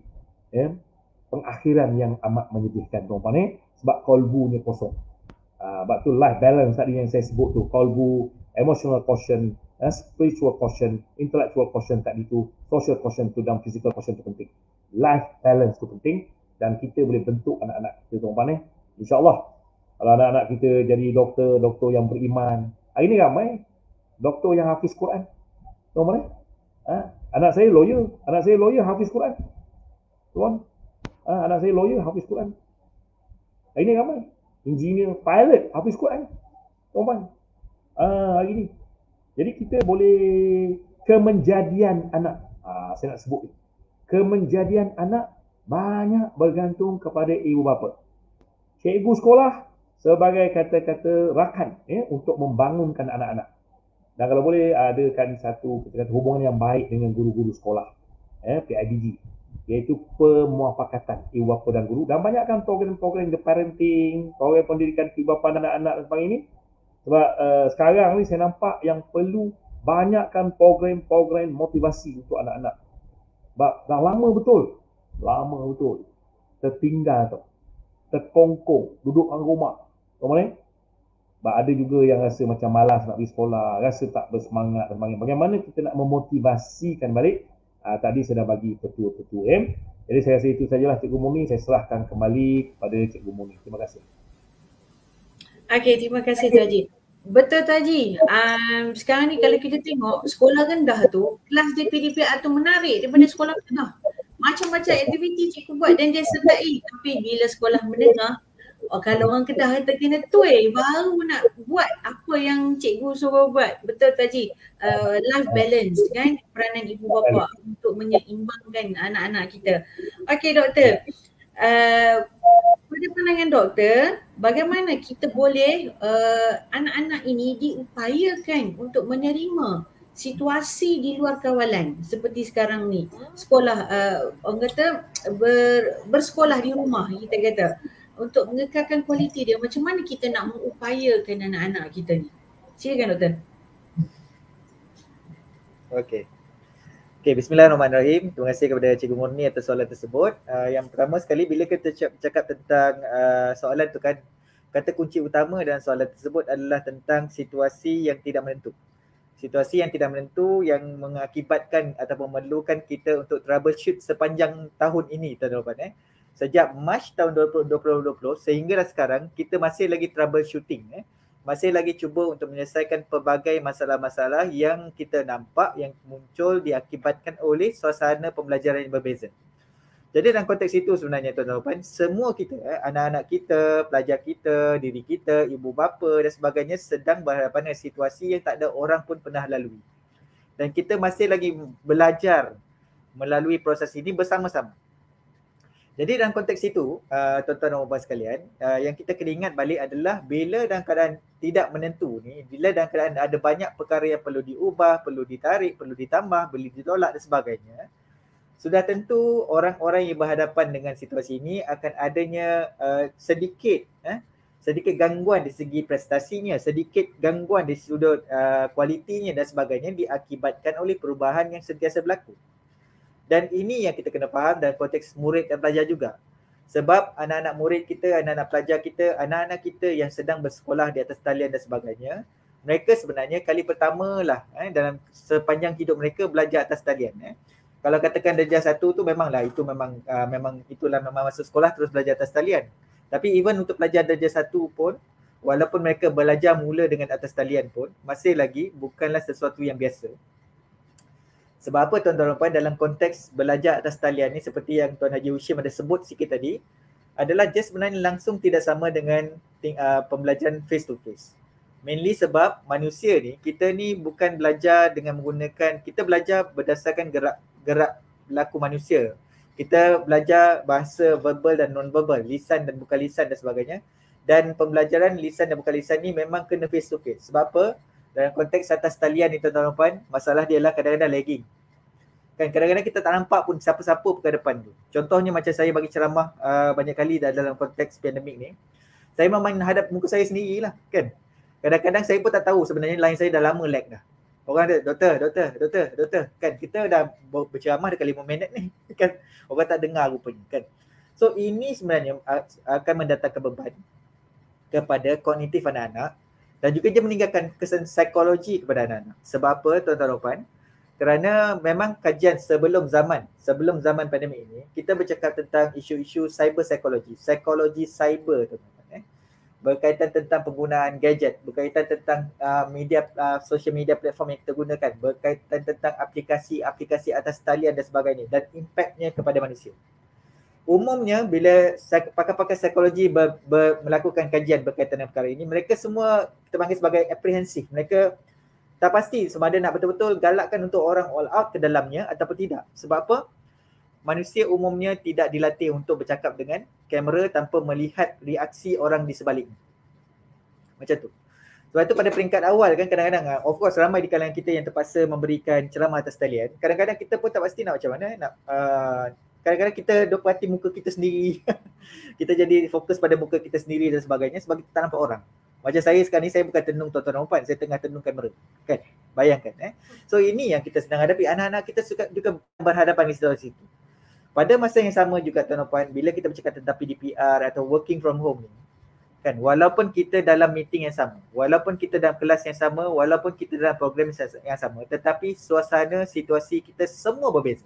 Ya. Pengakhiran yang amat menyedihkan tuan-tuan ni, sebab kolbunya kosong. Sebab tu life balance tadi yang saya sebut tu, kolbu, emotional quotient, spiritual quotient, intellectual quotient tadi tu, social quotient tu dan physical quotient tu penting. Life balance tu penting dan kita boleh bentuk anak-anak kita tuan-tuan ni. InsyaAllah kalau anak-anak kita jadi doktor yang beriman. Hari ni ramai doktor yang hafiz Quran. Tuan-tuan ni. Anak saya lawyer hafiz Quran. Tuan, anak saya lawyer hafiz Quran. Hari ni ramai. Engineer, pilot hafiz Quran. Tuan-tuan. Hari ni. Jadi kita boleh kemenjadian anak. Saya nak sebut. Kemenjadian anak banyak bergantung kepada ibu bapa. Cikgu sekolah sebagai kata-kata rakan untuk membangunkan anak-anak. Dan kalau boleh adakan satu hubungan yang baik dengan guru-guru sekolah. PIBG. Iaitu pemuafakatan ibu bapa dan guru. Dan banyakkan program-program the parenting, program pendidikan ibu bapa dan anak-anak dan sebagainya. Sebab sekarang ni saya nampak yang perlu banyakkan program-program motivasi untuk anak-anak. Sebab dah lama betul tertinggal tu, terkongkong, duduk dalam rumah. Sebab ada juga yang rasa macam malas nak pergi sekolah, rasa tak bersemangat dan sebagainya. Bagaimana kita nak memotivasikan balik? Tadi saya dah bagi petua-petua. Jadi saya rasa itu sajalah Cikgu Murni. Saya serahkan kembali kepada Cikgu Murni. Terima kasih. Okey, terima kasih Tuan Haji. Betul Tuan Haji. Sekarang ni kalau kita tengok sekolah rendah tu, kelas DPDPA tu menarik daripada sekolah rendah. Macam-macam aktiviti cikgu buat dan dia sertai. Tapi bila sekolah menengah, kalau orang Kedah kata kena tuai, baru nak buat apa yang cikgu suruh buat. Betul Tuan Haji. Life balance kan, peranan ibu bapa untuk menyeimbangkan anak-anak kita. Okey doktor. Pada pandangan doktor, bagaimana kita boleh anak-anak ini diupayakan untuk menerima situasi di luar kawalan seperti sekarang ni. Sekolah, orang kata bersekolah di rumah kita kata. Untuk mengekalkan kualiti dia, macam mana kita nak mengupayakan anak-anak kita ni? Silakan doktor. Okey, bismillahirrahmanirrahim. Terima kasih kepada Cikgu Murni atas soalan tersebut. Yang pertama sekali, bila kita cakap tentang soalan tu kan, kata kunci utama dalam soalan tersebut adalah tentang situasi yang tidak menentu. Situasi yang tidak menentu yang mengakibatkan atau memerlukan kita untuk troubleshoot sepanjang tahun ini, tuan-tuan. Sejak Mac tahun 2020 sehingga sekarang kita masih lagi troubleshooting. Masih lagi cuba untuk menyelesaikan pelbagai masalah-masalah yang kita nampak yang muncul diakibatkan oleh suasana pembelajaran yang berbeza. Jadi dalam konteks itu sebenarnya tuan-tuan, semua kita, anak-anak kita, pelajar kita, diri kita, ibu bapa dan sebagainya sedang berhadapan dengan situasi yang tak ada orang pun pernah lalui. Dan kita masih lagi belajar melalui proses ini bersama-sama. Jadi dalam konteks itu, tuan-tuan dan puan sekalian, yang kita kena ingat balik adalah bila dalam keadaan tidak menentu ni, bila dalam keadaan ada banyak perkara yang perlu diubah, perlu ditarik, perlu ditambah, perlu ditolak dan sebagainya, sudah tentu orang-orang yang berhadapan dengan situasi ini akan adanya sedikit gangguan di segi prestasinya, sedikit gangguan di sudut kualitinya dan sebagainya diakibatkan oleh perubahan yang sentiasa berlaku. Dan ini yang kita kena faham dalam konteks murid dan pelajar juga. Sebab anak-anak murid kita, anak-anak pelajar kita, anak-anak kita yang sedang bersekolah di atas talian dan sebagainya, mereka sebenarnya kali pertama lah dalam sepanjang hidup mereka belajar atas talian. Kalau katakan darjah 1 tu memang itulah masuk sekolah terus belajar atas talian. Tapi even untuk pelajar darjah 1 pun, walaupun mereka belajar mula dengan atas talian pun, masih lagi bukanlah sesuatu yang biasa. Sebab apa tuan-tuan dan puan, dalam konteks belajar atas talian ni seperti yang Tuan Haji Hushim ada sebut sikit tadi, adalah dia sebenarnya langsung tidak sama dengan pembelajaran face to face. Mainly sebab manusia ni, kita ni bukan belajar dengan menggunakan, kita belajar berdasarkan gerak laku manusia. Kita belajar bahasa verbal dan non-verbal, lisan dan bukan lisan dan sebagainya. Dan pembelajaran lisan dan bukan lisan ni memang kena face to face. Sebab apa? Dalam konteks atas talian ni tuan-tuan dan puan, masalah dia lah kadang-kadang lagging. Kan kadang-kadang kita tak nampak pun siapa-siapa pekan depan tu. Contohnya macam saya bagi ceramah banyak kali dalam konteks pandemik ni. Saya memang hadap muka saya sendirilah kan. Kadang-kadang saya pun tak tahu sebenarnya line saya dah lama lag dah. Orang ada doktor kan kita dah berceramah dekat 5 minit ni kan. Orang tak dengar rupanya kan. So ini sebenarnya akan mendatangkan beban kepada kognitif anak-anak dan juga dia meninggalkan kesan psikologi kepada anak-anak. Sebab apa tuan-tuan dan puan? Kerana memang kajian sebelum zaman pandemik ini, kita bercakap tentang isu-isu cyber psikologi cyber tuan-tuan. Berkaitan tentang penggunaan gadget, berkaitan tentang social media platform yang kita gunakan, berkaitan tentang aplikasi atas talian dan sebagainya dan impaknya kepada manusia. Umumnya bila pakar-pakar psikologi melakukan kajian berkaitan dengan perkara ini, mereka semua kita panggil sebagai apprehensif. Mereka tak pasti sama ada nak betul-betul galakkan untuk orang all out ke dalamnya ataupun tidak. Sebab apa? Manusia umumnya tidak dilatih untuk bercakap dengan kamera tanpa melihat reaksi orang di sebaliknya. Macam tu. Sebab itu pada peringkat awal kan kadang-kadang, of course ramai di kalangan kita yang terpaksa memberikan ceramah atas talian. Kadang-kadang kita pun tak pasti nak macam mana, kadang-kadang kita duk perhati muka kita sendiri. Kita jadi fokus pada muka kita sendiri dan sebagainya sebab kita tak nampak orang. Macam saya sekarang ni, saya bukan tenung tuan-tuan dan puan, saya tengah tenung kamera. Kan? Bayangkan. So ini yang kita sedang hadapi. Anak-anak kita juga berhadapan di situasi itu. Pada masa yang sama juga tuan-tuan dan puan, bila kita bercakap tentang PDPR atau working from home ni, kan, walaupun kita dalam meeting yang sama, walaupun kita dalam kelas yang sama, walaupun kita dalam program yang sama, tetapi suasana, situasi kita semua berbeza.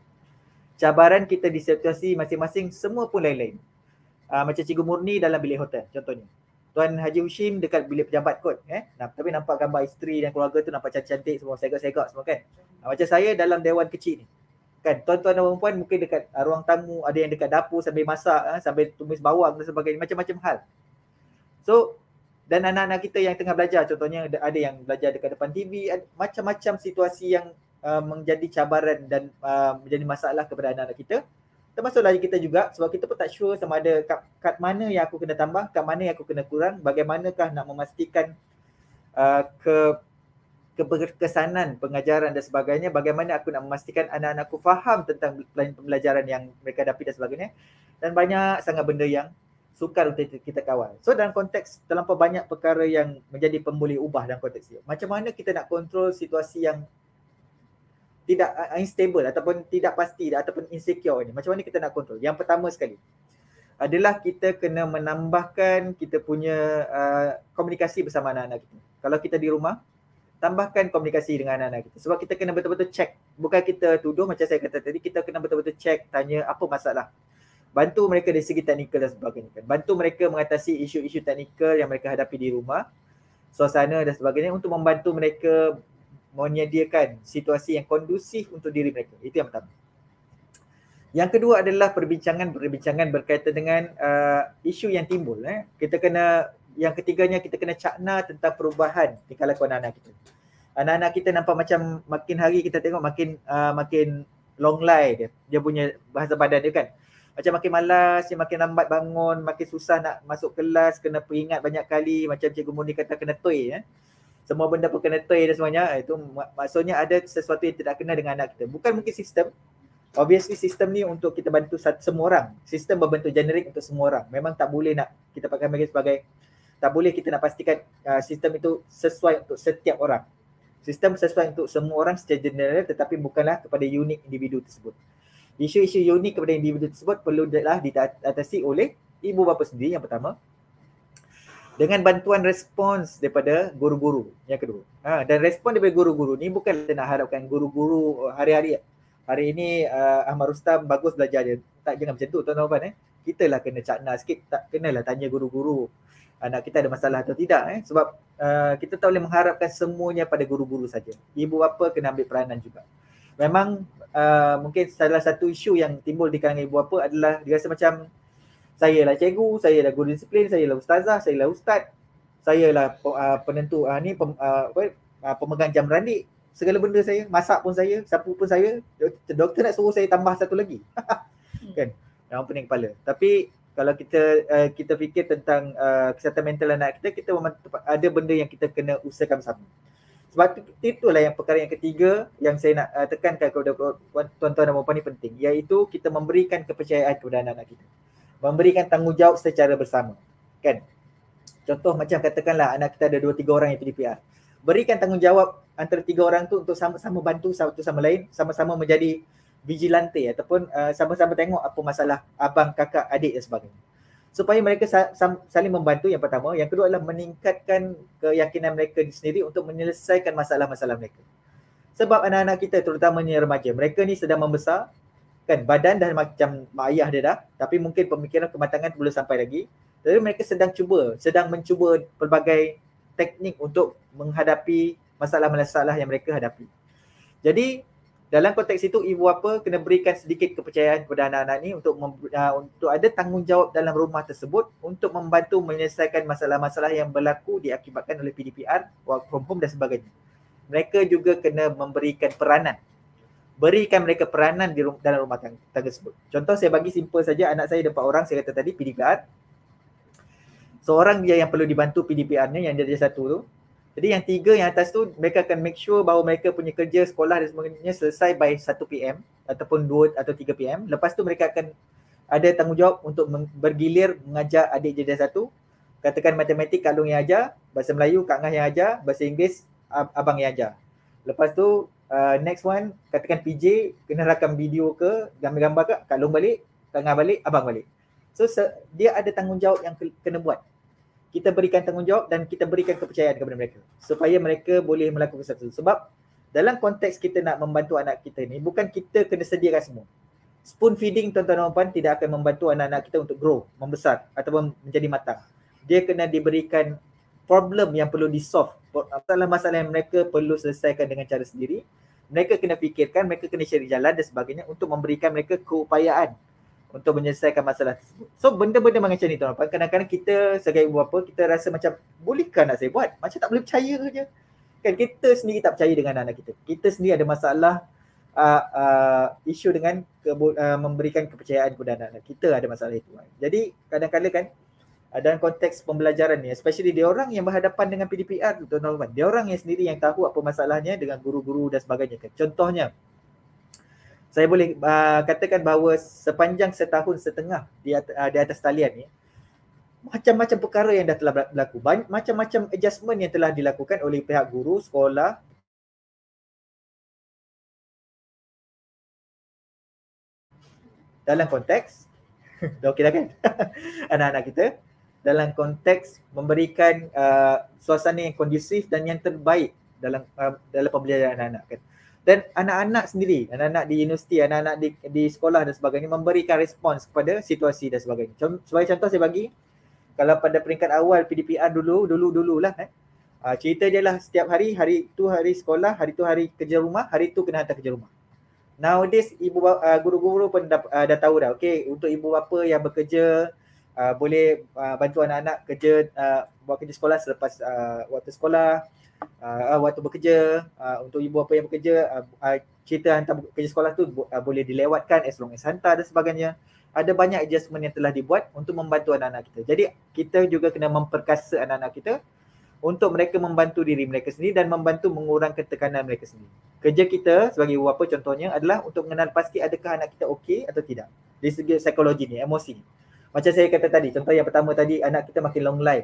Cabaran kita di situasi masing-masing semua pun lain-lain. Macam Cikgu Murni dalam bilik hotel contohnya. Tuan Haji Hushim dekat bilik pejabat kot. Tapi nampak gambar isteri dan keluarga tu nampak cantik-cantik semua, segak-segak semua kan. Macam saya dalam dewan kecil ni. Kan, tuan-tuan dan puan mungkin dekat ruang tamu, ada yang dekat dapur sambil masak, sambil tumis bawang dan sebagainya, macam-macam hal. So, dan anak-anak kita yang tengah belajar contohnya ada yang belajar dekat depan TV, macam-macam situasi yang menjadi cabaran dan menjadi masalah kepada anak-anak kita. Termasuk lagi kita juga sebab kita pun tak sure sama ada kat mana yang aku kena tambah, kat mana yang aku kena kurang, bagaimanakah nak memastikan keberkesanan pengajaran dan sebagainya, bagaimana aku nak memastikan anak-anakku faham tentang pembelajaran yang mereka hadapi dan sebagainya. Dan banyak sangat benda yang sukar untuk kita kawal. So dalam konteks terlampau banyak perkara yang menjadi pemboleh ubah dalam konteks dia. Macam mana kita nak kontrol situasi yang tidak unstable ataupun tidak pasti ataupun insecure ni. Macam mana kita nak kontrol? Yang pertama sekali adalah kita kena menambahkan kita punya komunikasi bersama anak-anak kita. Kalau kita di rumah, tambahkan komunikasi dengan anak-anak kita. Sebab kita kena betul-betul check. Bukan kita tuduh macam saya kata tadi, kita kena betul-betul check, tanya apa masalah. Bantu mereka dari segi teknikal dan sebagainya. Bantu mereka mengatasi isu-isu teknikal yang mereka hadapi di rumah, suasana dan sebagainya untuk membantu mereka menyediakan situasi yang kondusif untuk diri mereka. Itu yang pertama. Yang kedua adalah perbincangan berkaitan dengan isu yang timbul. Yang ketiganya kita kena cakna tentang perubahan tingkah laku anak-anak kita. Anak-anak kita nampak macam makin hari kita tengok makin long lie dia punya bahasa badan dia kan. Macam makin malas, dia makin lambat bangun, makin susah nak masuk kelas, kena peringat banyak kali, macam Cikgu Murni kata kena toy. Semua benda pun kena toy dan semuanya. Itu maksudnya ada sesuatu yang tidak kena dengan anak kita. Bukan mungkin sistem. Obviously sistem ni untuk kita bantu semua orang. Sistem berbentuk generik untuk semua orang. Memang tak boleh nak kita pakai sebagai, tak boleh kita nak pastikan sistem itu sesuai untuk setiap orang. Sistem sesuai untuk semua orang secara general tetapi bukanlah kepada unik individu tersebut. Isu-isu unik kepada individu tersebut perlulah diatasi oleh ibu bapa sendiri yang pertama. Dengan bantuan respons daripada guru-guru yang kedua. Dan respon daripada guru-guru ni bukan nak harapkan guru-guru hari-hari. Hari ini Ahmad Rustam bagus belajar dia. Tak, jangan macam tu tuan-tuan. Kita lah kena cakna sikit, tak kenalah tanya guru-guru anak kita ada masalah atau tidak. Sebab kita tak boleh mengharapkan semuanya pada guru-guru saja. Ibu bapa kena ambil peranan juga. Memang mungkin salah satu isu yang timbul di kalangan ibu bapa adalah dia rasa macam saya lah cikgu, saya lah guru disiplin, saya lah ustazah, saya lah ustaz, saya lah penentu pemegang jam randik, segala benda saya, masak pun saya, sapu pun saya, doktor nak suruh saya tambah satu lagi. Kan? Yang pening kepala. Tapi kalau kita fikir tentang kesihatan mental anak kita ada benda yang kita kena usahakan bersama. Sebab itulah yang perkara yang ketiga yang saya nak tekankan kepada tuan-tuan dan puan ni penting, iaitu kita memberikan kepercayaan kepada anak-anak kita. Memberikan tanggungjawab secara bersama. Kan? Contoh macam katakanlah anak kita ada 2-3 orang yang PDPR. Berikan tanggungjawab antara 3 orang tu untuk sama-sama bantu satu sama lain, sama-sama menjadi vigilante ataupun sama-sama tengok apa masalah abang, kakak, adik dan sebagainya. Supaya mereka saling membantu yang pertama. Yang kedua adalah meningkatkan keyakinan mereka sendiri untuk menyelesaikan masalah-masalah mereka. Sebab anak-anak kita terutamanya remaja, mereka ni sedang membesar, kan, badan dah macam mak ayah dia dah, tapi mungkin pemikiran kematangan belum sampai lagi. Jadi mereka sedang mencuba pelbagai teknik untuk menghadapi masalah-masalah yang mereka hadapi. Jadi dalam konteks itu ibu bapa kena berikan sedikit kepercayaan kepada anak-anak ni untuk ada tanggungjawab dalam rumah tersebut untuk membantu menyelesaikan masalah-masalah yang berlaku diakibatkan oleh PDPR, work from home dan sebagainya. Mereka juga kena memberikan peranan. Berikan mereka peranan dalam rumah tangga tersebut. Contoh saya bagi simple saja, anak saya ada 4 orang, saya kata tadi PDPR. Seorang dia yang perlu dibantu PDPR-nya, yang dia ada 1 tu. Jadi yang 3 yang atas tu, mereka akan make sure bahawa mereka punya kerja, sekolah dan sebagainya selesai by 1 PM ataupun 2 atau 3 PM. Lepas tu mereka akan ada tanggungjawab untuk bergilir mengajar adik dia 1. Katakan matematik Kak Long yang ajar, bahasa Melayu Kak Ngah yang ajar, bahasa Inggeris abang yang ajar. Lepas tu next one, katakan PJ kena rakam video ke, gambar-gambar ke, Kak Long balik, Kak Ngah balik, abang balik. So dia ada tanggungjawab yang kena buat. Kita berikan tanggungjawab dan kita berikan kepercayaan kepada mereka supaya mereka boleh melakukan sesuatu. Sebab dalam konteks kita nak membantu anak kita ni, bukan kita kena sediakan semua. Spoon feeding tuan-tuan dan puan tidak akan membantu anak-anak kita untuk grow, membesar ataupun menjadi matang. Dia kena diberikan problem yang perlu di-solve. Masalah-masalah yang mereka perlu selesaikan dengan cara sendiri. Mereka kena fikirkan, mereka kena cari jalan dan sebagainya untuk memberikan mereka keupayaan untuk menyelesaikan masalah tersebut. So benda-benda macam ni tuan-tuan, kadang-kadang kita sebagai ibu bapa, kita rasa macam bolehkah nak saya buat? Macam tak boleh percaya je. Kan kita sendiri tak percaya dengan anak kita. Kita sendiri ada masalah isu dengan memberikan kepercayaan kepada anak-anak. Kita ada masalah itu. Jadi kadang-kadang kan dalam konteks pembelajaran ni, especially dia orang yang berhadapan dengan PDPR tu tuan-tuan, dia orang yang sendiri yang tahu apa masalahnya dengan guru-guru dan sebagainya. Contohnya, saya boleh katakan bahawa sepanjang 1.5 tahun di atas talian ni, macam-macam perkara yang dah telah berlaku. Macam-macam adjustment yang telah dilakukan oleh pihak guru, sekolah. Dalam konteks, dah okey dah kan? Anak-anak kita, dalam konteks memberikan suasana yang kondusif dan yang terbaik dalam pembelajaran anak-anak kan. Dan anak-anak sendiri, anak-anak di universiti, anak-anak di sekolah dan sebagainya memberikan respons kepada situasi dan sebagainya. Sebagai contoh saya bagi, kalau pada peringkat awal PDPR dulu-dululah cerita dia lah setiap hari tu hari sekolah, hari tu hari kerja rumah, hari tu kena hantar kerja rumah. Nowadays guru-guru pun dah tahu dah. Okey, untuk ibu bapa yang bekerja boleh bantu anak-anak buat kerja sekolah selepas waktu sekolah. Waktu bekerja, untuk ibu bapa yang bekerja, cerita hantar kerja sekolah tu boleh dilewatkan as long as hantar dan sebagainya. Ada banyak adjustment yang telah dibuat untuk membantu anak-anak kita. Jadi kita juga kena memperkasa anak-anak kita untuk mereka membantu diri mereka sendiri dan membantu mengurangkan tekanan mereka sendiri. Kerja kita sebagai ibu bapa contohnya adalah untuk mengenal pasti adakah anak kita okey atau tidak dari segi psikologi ni, emosi ni. Macam saya kata tadi, contoh yang pertama tadi, anak kita makin long life.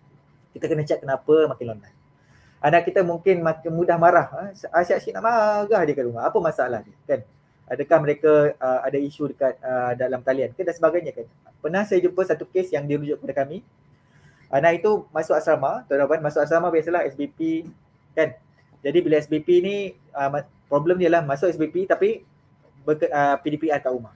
Kita kena check kenapa makin long life. Anak kita mungkin makin mudah marah, asyik-asyik nak marah dia kat rumah. Apa masalah dia kan? Adakah mereka ada isu dekat dalam talian ke dan sebagainya kan? Pernah saya jumpa satu kes yang dirujuk kepada kami. Anak itu masuk asrama, tuan-tuan, masuk asrama biasalah SBP kan. Jadi bila SBP ni problem dia lah masuk SBP tapi PDPR kat rumah.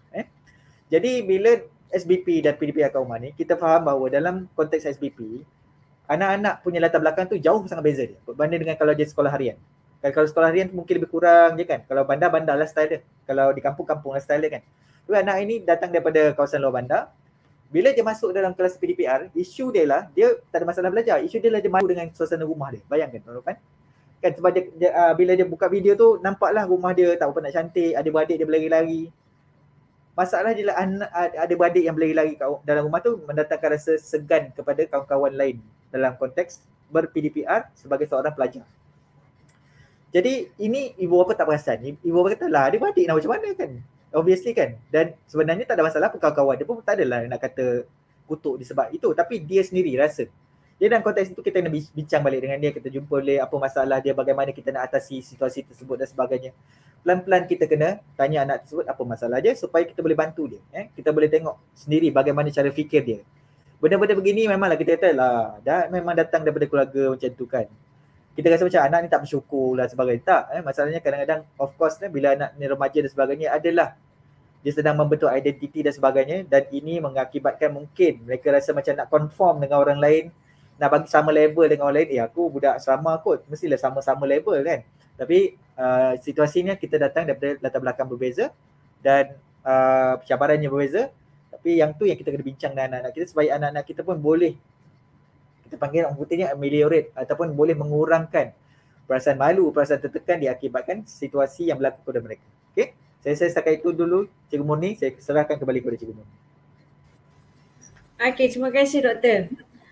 Jadi bila SBP dan PDPR kat rumah ni, kita faham bahawa dalam konteks SBP, anak-anak punya latar belakang tu jauh sangat beza dia berbanding dengan kalau dia sekolah harian. Kalau sekolah harian mungkin lebih kurang je kan. Kalau bandar lah style dia. Kalau di kampung lah style dia kan. Tapi anak ini datang daripada kawasan luar bandar. Bila dia masuk dalam kelas PDPR, isu dia lah, dia tak ada masalah belajar. Isu dia lah dia malu dengan suasana rumah dia. Bayangkan tuan-tuan kan. Sebab bila dia buka video tu, nampaklah rumah dia tak apa nak cantik, adik-beradik dia berlari-lari. Masalah dia lah adik-beradik yang berlari-lari dalam rumah tu mendatangkan rasa segan kepada kawan-kawan lain dalam konteks ber-PDPR sebagai seorang pelajar. Jadi ini ibu bapa tak perasan. Ibu bapa kata lah adik-beradik nak macam mana kan. Obviously kan. Dan sebenarnya tak ada masalah pun kawan-kawan dia pun tak adalah nak kata kutuk disebab itu. Tapi dia sendiri rasa. Jadi dalam konteks itu kita kena bincang balik dengan dia. Kita jumpa boleh apa masalah dia, bagaimana kita nak atasi situasi tersebut dan sebagainya. pelan-pelan kita kena tanya anak tersebut apa masalah dia supaya kita boleh bantu dia. Kita boleh tengok sendiri bagaimana cara fikir dia. Benda-benda begini memanglah kita kata lah, memang datang daripada keluarga macam tu kan. Kita rasa macam anak ni tak bersyukur lah sebagainya. Tak, masalahnya kadang-kadang of course bila anak ni remaja dan sebagainya adalah dia sedang membentuk identiti dan sebagainya, dan ini mengakibatkan mungkin mereka rasa macam nak conform dengan orang lain, nak bagi sama level dengan orang lain. Aku budak asrama kot, mestilah sama-sama level kan. Tapi situasinya kita datang daripada latar belakang berbeza dan cabarannya berbeza. Tapi yang tu yang kita kena bincang dengan anak-anak kita supaya anak-anak kita pun boleh, kita panggil orang putihnya ameliorate, ataupun boleh mengurangkan perasaan malu, perasaan tertekan diakibatkan situasi yang berlaku kepada mereka. Okey? Saya setakat itu dulu, Cikgu Murni. Saya serahkan kembali kepada Cikgu Murni. Okey, terima kasih Doktor.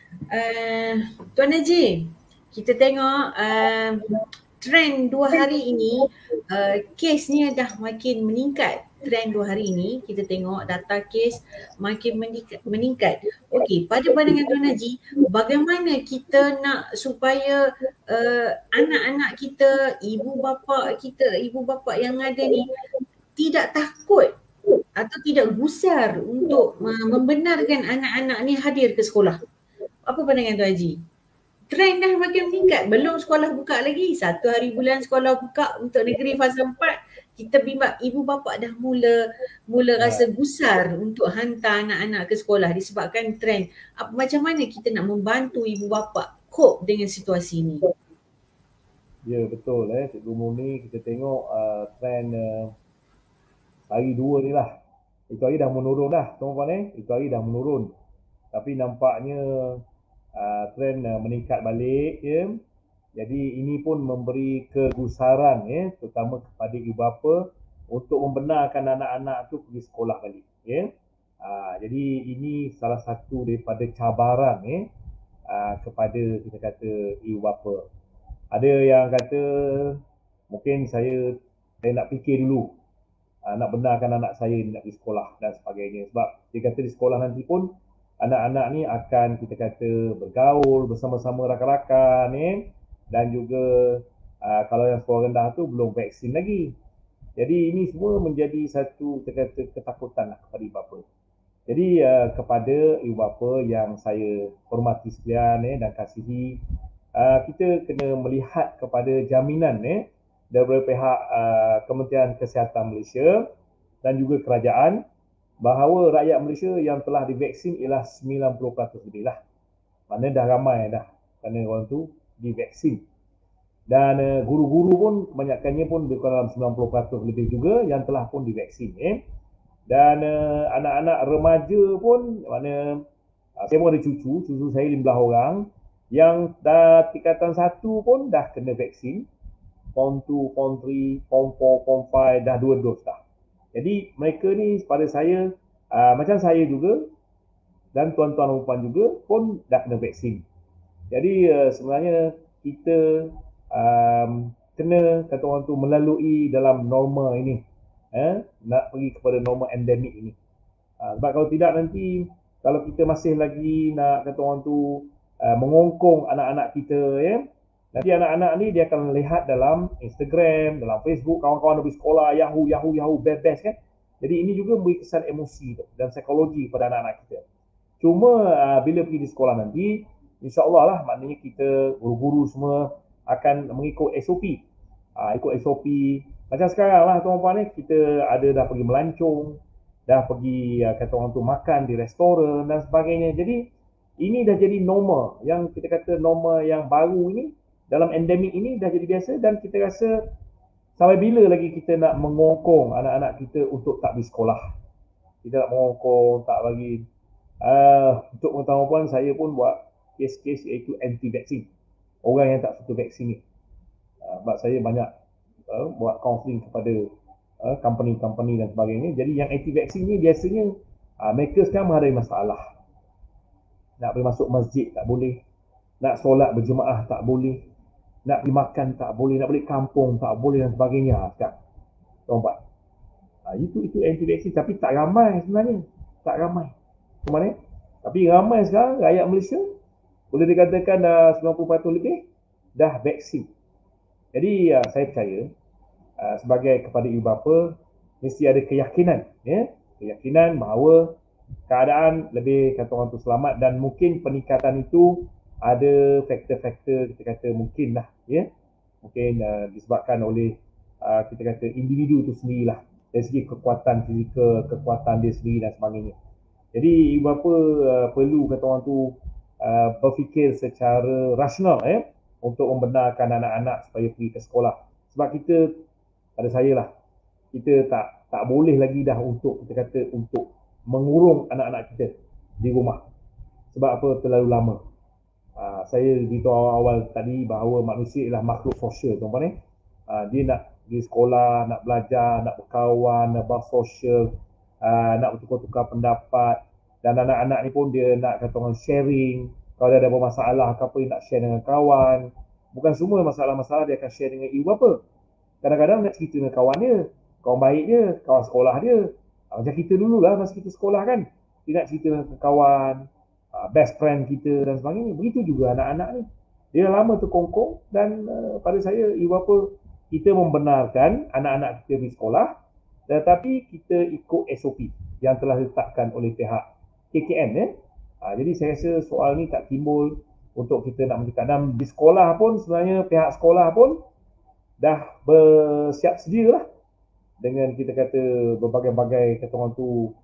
Tuan Haji, kita tengok trend 2 hari ini, kesnya dah makin meningkat. Trend 2 hari ini, kita tengok data kes makin meningkat. Okey, pada pandangan Tuan Haji, bagaimana kita nak supaya anak-anak kita, ibu bapa yang ada ni tidak takut atau tidak gusar untuk membenarkan anak-anak ni hadir ke sekolah? Apa pandangan Tuan Haji? Trend dah makin meningkat. Belum sekolah buka lagi. 1 hari bulan sekolah buka untuk negeri fasa 4. Kita bimbang ibu bapa dah mula rasa gusar untuk hantar anak-anak ke sekolah disebabkan trend. Macam mana kita nak membantu ibu bapa cope dengan situasi ini? Ya, betul Cikgu Murni. Kita tengok trend hari 2 ni lah. Itu hari dah menurun dah, tuan-tuan Itu hari dah menurun. Tapi nampaknya trend meningkat balik ya. Jadi ini pun memberi kegusaran terutama kepada ibu bapa untuk membenarkan anak-anak tu pergi sekolah balik ya. Jadi ini salah satu daripada cabaran kepada kita kata ibu bapa. Ada yang kata mungkin saya nak fikir dulu nak benarkan anak saya nak pergi sekolah dan sebagainya, sebab dia kata di sekolah nanti pun anak-anak ni akan kita kata bergaul bersama-sama rakan-rakan dan juga kalau yang sekolah rendah tu belum vaksin lagi. Jadi ini semua menjadi satu kita kata ketakutan kepada ibu bapa. Jadi kepada ibu bapa yang saya hormati sekalian dan kasihi, kita kena melihat kepada jaminan daripada pihak Kementerian Kesihatan Malaysia dan juga kerajaan bahawa rakyat Malaysia yang telah divaksin ialah 90% lebih lah. Maknanya dah ramai dah kerana orang tu divaksin. Dan guru-guru pun kebanyakannya pun dalam 90% lebih juga yang telah pun divaksin. Dan anak-anak remaja pun, maknanya saya pun ada cucu saya 15 orang yang dah tingkatan 1 pun dah kena vaksin. Form 2, Form 3, Form 4, Form 5 dah 2 dos dah. Jadi mereka ni pada saya macam saya juga dan tuan-tuan dan puan juga pun dah kena vaksin. Jadi sebenarnya kita kena kata orang tu melalui dalam norma ini. Nak pergi kepada norma endemik ini. Sebab kalau tidak nanti kalau kita masih lagi nak kata orang tu mengongkong anak-anak kita nanti anak-anak ni dia akan lihat dalam Instagram, dalam Facebook, kawan-kawan pergi sekolah, Yahoo, best kan. Jadi ini juga memberi kesan emosi dan psikologi pada anak-anak kita. Cuma bila pergi di sekolah nanti, insya-Allah lah maknanya kita guru-guru semua akan mengikut SOP. Ikut SOP. Macam sekarang lah tuan-tuan kita ada dah pergi melancong, dah pergi kata orang tu makan di restoran dan sebagainya. Jadi ini dah jadi norma yang kita kata norma yang baru ini. Dalam endemik ini dah jadi biasa dan kita rasa sampai bila lagi kita nak mengongkong anak-anak kita untuk tak pergi sekolah. Kita nak mengongkong, tak bagi. Untuk pengetahuan puan, saya pun buat kes-kes iaitu anti-vaksin. Orang yang tak suka vaksin ni. Sebab saya banyak buat counselling kepada company-company dan sebagainya. Jadi yang anti-vaksin ni biasanya mereka sekarang menghadapi masalah. Nak pergi masuk masjid tak boleh. Nak solat berjemaah tak boleh. Nak pergi makan tak boleh, nak balik kampung tak boleh dan sebagainya sekarang. Tuan-tuan. Itu anti-vaksin tapi tak ramai sebenarnya. Tak ramai. Mana? Tapi ramai sekarang rakyat Malaysia boleh dikatakan dah 90% lebih dah vaksin. Jadi saya percaya sebagai kepada ibu bapa mesti ada keyakinan, ya, keyakinan bahawa keadaan lebih kata orang tu selamat, dan mungkin peningkatan itu ada faktor-faktor kita kata mungkin lah, ya, mungkin disebabkan oleh kita kata individu itu sendirilah, dari segi kekuatan fizikal, kekuatan dia sendiri dan sebagainya. Jadi ibu bapa perlu kata orang tu berfikir secara rasional, untuk membenarkan anak-anak supaya pergi ke sekolah. Sebab kita, pada saya lah, kita tak boleh lagi dah untuk kita kata untuk mengurung anak-anak kita di rumah. Sebab apa? Terlalu lama. Saya beritahu awal-awal tadi bahawa manusia ialah makhluk sosial, tuan-tuan. Dia nak di sekolah, nak belajar, nak berkawan, nak bersosial, nak bertukar-tukar pendapat, dan anak-anak ni pun dia nak kata orang sharing. Kalau dia ada masalah ke apa, dia nak share dengan kawan. Bukan semua masalah-masalah dia akan share dengan ibu bapa. Kadang-kadang nak cerita dengan kawan dia, kawan baik dia, kawan sekolah dia. Macam kita dululah masa kita sekolah kan, kita nak cerita dengan kawan, best friend kita dan sebagainya. Begitu juga anak-anak ni. Dia lama terkongkong, dan pada saya ibu bapa, kita membenarkan anak-anak kita di sekolah, tetapi kita ikut SOP yang telah ditetapkan oleh pihak KKN. Jadi saya rasa soal ni tak timbul untuk kita nak mendekat. Dan di sekolah pun sebenarnya pihak sekolah pun dah bersiap sedia lah dengan kita kata berbagai-bagai kata orang tu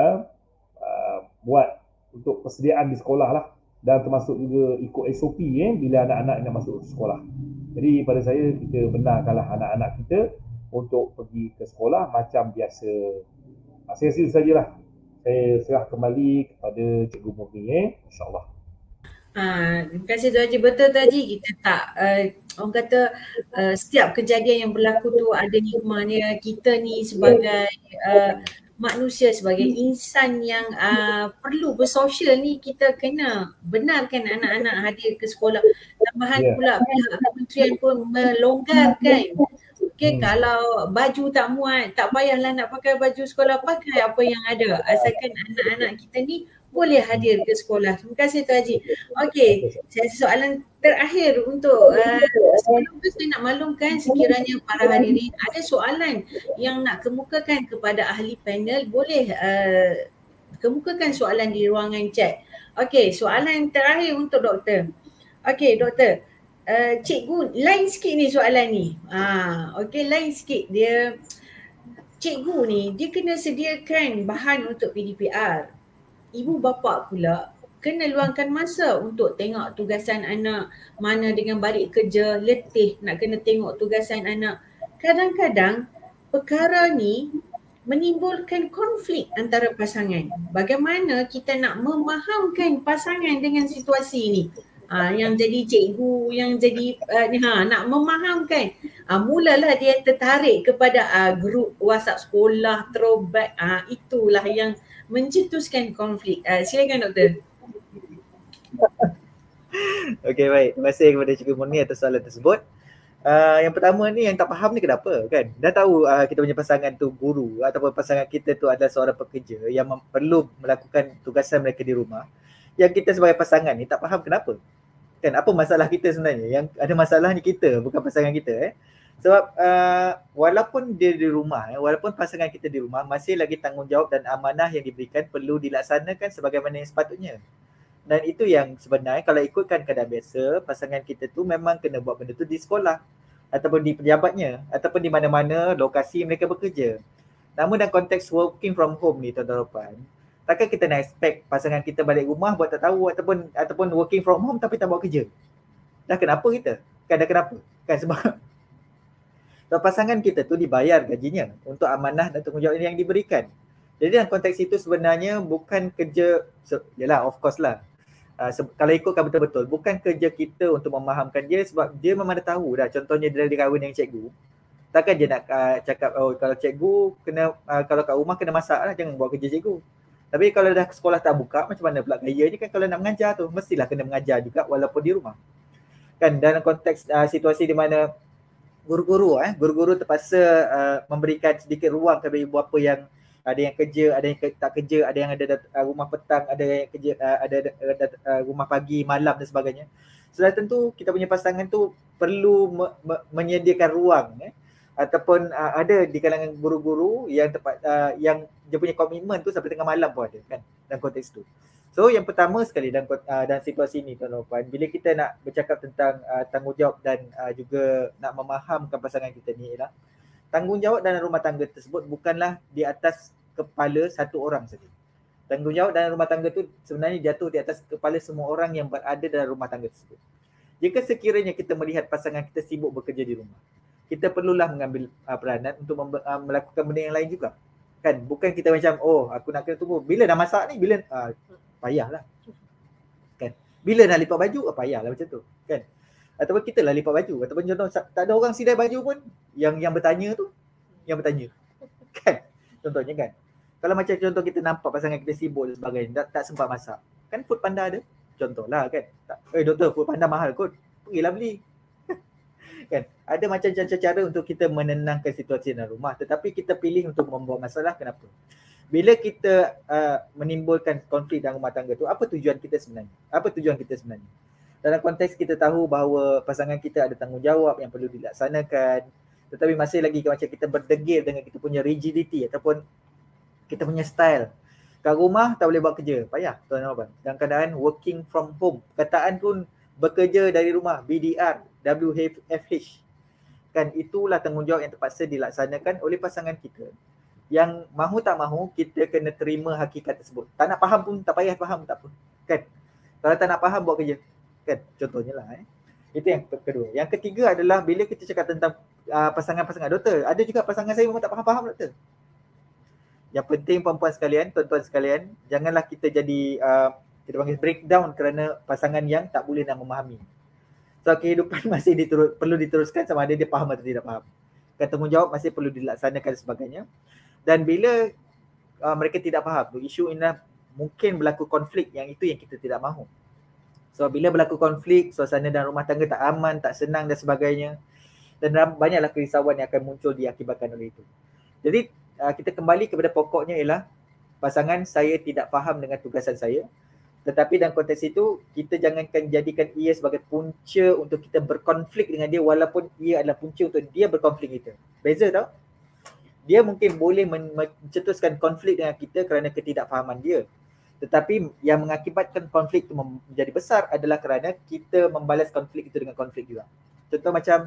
buat untuk persediaan di sekolah lah, dan termasuk juga ikut SOP bila anak-anak nak masuk sekolah. Jadi pada saya kita benarkanlah anak-anak kita untuk pergi ke sekolah macam biasa. Saya rasa itu sajalah. Saya serah kembali kepada Cikgu Murni, insyaAllah. Terima kasih Tuan Haji. Betul Tuan Haji, kita tak orang kata setiap kejadian yang berlaku tu ada hikmahnya. Kita ni sebagai manusia, sebagai insan yang perlu bersosial ni, kita kena benarkan anak-anak hadir ke sekolah. Tambahan pula pihak kementerian pun melonggarkan. Okey, kalau baju tak muat, tak payahlah nak pakai baju sekolah, pakai apa yang ada. Asalkan anak-anak kita ni boleh hadir ke sekolah. Terima kasih Tuan Haji. Okey, soalan terakhir untuk sebelum tu saya nak maklumkan sekiranya para hadirin ada soalan yang nak kemukakan kepada ahli panel, boleh kemukakan soalan di ruangan chat. Okey, soalan terakhir untuk doktor. Okey, doktor. Cikgu, lain sikit ni soalan ni. Okey, lain sikit. Dia cikgu ni dia kena sediakan bahan untuk PDPR. Ibu bapa pula kena luangkan masa untuk tengok tugasan anak, mana dengan balik kerja letih nak kena tengok tugasan anak. Kadang-kadang perkara ni menimbulkan konflik antara pasangan. Bagaimana kita nak memahamkan pasangan dengan situasi ni? Yang jadi cikgu, yang jadi nak memahamkan. Mulalah dia tertarik kepada grup WhatsApp sekolah, throwback. Itulah yang mencetuskan konflik. Silakan doktor. Okey, baik. Terima kasih kepada Cikgu Murni atas soalan tersebut. Yang pertama ni, yang tak faham ni kenapa kan? Dah tahu kita punya pasangan tu guru ataupun pasangan kita tu adalah seorang pekerja yang perlu melakukan tugasan mereka di rumah. Yang kita sebagai pasangan ni tak faham kenapa. Kan apa masalah kita sebenarnya? Yang ada masalah ni kita, bukan pasangan kita. Sebab walaupun dia di rumah, walaupun pasangan kita di rumah, masih lagi tanggungjawab dan amanah yang diberikan perlu dilaksanakan sebagaimana yang sepatutnya. Dan itu yang sebenarnya kalau ikutkan keadaan biasa, pasangan kita tu memang kena buat benda tu di sekolah ataupun di pejabatnya ataupun di mana-mana lokasi mereka bekerja. Namun dalam konteks working from home ni tuan-tuan dan puan, takkan kita nak expect pasangan kita balik rumah buat tak tahu ataupun working from home tapi tak buat kerja. Dah kenapa kita? Dah kenapa? Kan sebab pasangan kita tu dibayar gajinya untuk amanah dan tanggungjawab yang diberikan. Jadi dalam konteks itu sebenarnya bukan kerja, yalah of course lah. Kalau ikutkan betul-betul, bukan kerja kita untuk memahamkan dia sebab dia memang dah tahu dah. Contohnya dia dah kahwin dengan cikgu. Takkan dia nak cakap, kalau cikgu kena, kalau kat rumah kena masak lah, jangan buat kerja cikgu. Tapi kalau dah sekolah tak buka, macam mana pula gayanya kan kalau nak mengajar tu, mestilah kena mengajar juga walaupun di rumah. Kan dalam konteks situasi di mana guru-guru terpaksa memberikan sedikit ruang kepada ibu bapa yang ada yang kerja, ada yang tak kerja, ada yang ada rumah petang, ada yang kerja, ada rumah pagi, malam dan sebagainya. Sudah tentu kita punya pasangan tu perlu menyediakan ruang Ataupun ada di kalangan guru-guru yang yang dia punya komitmen tu sampai tengah malam pun ada kan dalam konteks tu. So yang pertama sekali dalam situasi ni tuan-tuan dan puan, bila kita nak bercakap tentang tanggungjawab dan juga nak memahamkan pasangan kita ni ialah tanggungjawab dalam rumah tangga tersebut bukanlah di atas kepala satu orang saja. Tanggungjawab dalam rumah tangga tu sebenarnya jatuh di atas kepala semua orang yang berada dalam rumah tangga tersebut. Jika sekiranya kita melihat pasangan kita sibuk bekerja di rumah, kita perlulah mengambil peranan untuk melakukan benda yang lain juga. Kan? Bukan kita macam, oh aku nak kena tunggu. Bila dah masak ni, bila payahlah. Kan? Bila nak lipat baju, payahlah macam tu. Kan? Ataupun kita lah lipat baju. Ataupun contoh tak ada orang sidai baju pun, yang bertanya tu, yang bertanya. Kan? Contohnya kan. Kalau macam contoh kita nampak pasangan kita sibuk dan sebagainya, tak sempat masak. Kan Food Panda ada. Contohlah kan. Doktor, Food Panda mahal kot. Pergilah beli. Kan? Ada macam cara untuk kita menenangkan situasi dalam rumah, tetapi kita pilih untuk membawa masalah. Kenapa? Bila kita menimbulkan konflik dalam rumah tangga tu, apa tujuan kita sebenarnya? Apa tujuan kita sebenarnya? Dalam konteks kita tahu bahawa pasangan kita ada tanggungjawab yang perlu dilaksanakan, tetapi masih lagi macam kita berdegil dengan kita punya rigidity ataupun kita punya style. Kat rumah tak boleh buat kerja, payah tuan-tuan. Dalam keadaan working from home, perkataan pun bekerja dari rumah, BDR, WFH. Kan itulah tanggungjawab yang terpaksa dilaksanakan oleh pasangan kita. Yang mahu tak mahu, kita kena terima hakikat tersebut. Tak nak faham pun, tak payah faham, tak apa. Kan? Kalau tak nak faham, buat kerja. Kan? Contohnya lah. Itu yang kedua. Yang ketiga adalah bila kita cakap tentang pasangan-pasangan. Doktor, ada juga pasangan saya memang tak faham-faham, doktor. Yang penting perempuan sekalian, tuan-tuan sekalian, janganlah kita jadi kita panggil breakdown kerana pasangan yang tak boleh nak memahami. So kehidupan masih perlu diteruskan sama ada dia faham atau tidak faham. Tanggungjawab masih perlu dilaksanakan dan sebagainya. Dan bila mereka tidak faham, isu ini mungkin berlaku konflik, yang itu yang kita tidak mahu. So bila berlaku konflik, suasana dalam rumah tangga tak aman, tak senang dan sebagainya. Dan banyaklah kerisauan yang akan muncul diakibatkan oleh itu. Jadi kita kembali kepada pokoknya ialah pasangan saya tidak faham dengan tugasan saya. Tetapi dalam konteks itu, kita jangankan jadikan ia sebagai punca untuk kita berkonflik dengan dia walaupun ia adalah punca untuk dia berkonflik kita. Beza tau? Dia mungkin boleh mencetuskan konflik dengan kita kerana ketidakfahaman dia. Tetapi yang mengakibatkan konflik itu menjadi besar adalah kerana kita membalas konflik itu dengan konflik juga. Contoh macam,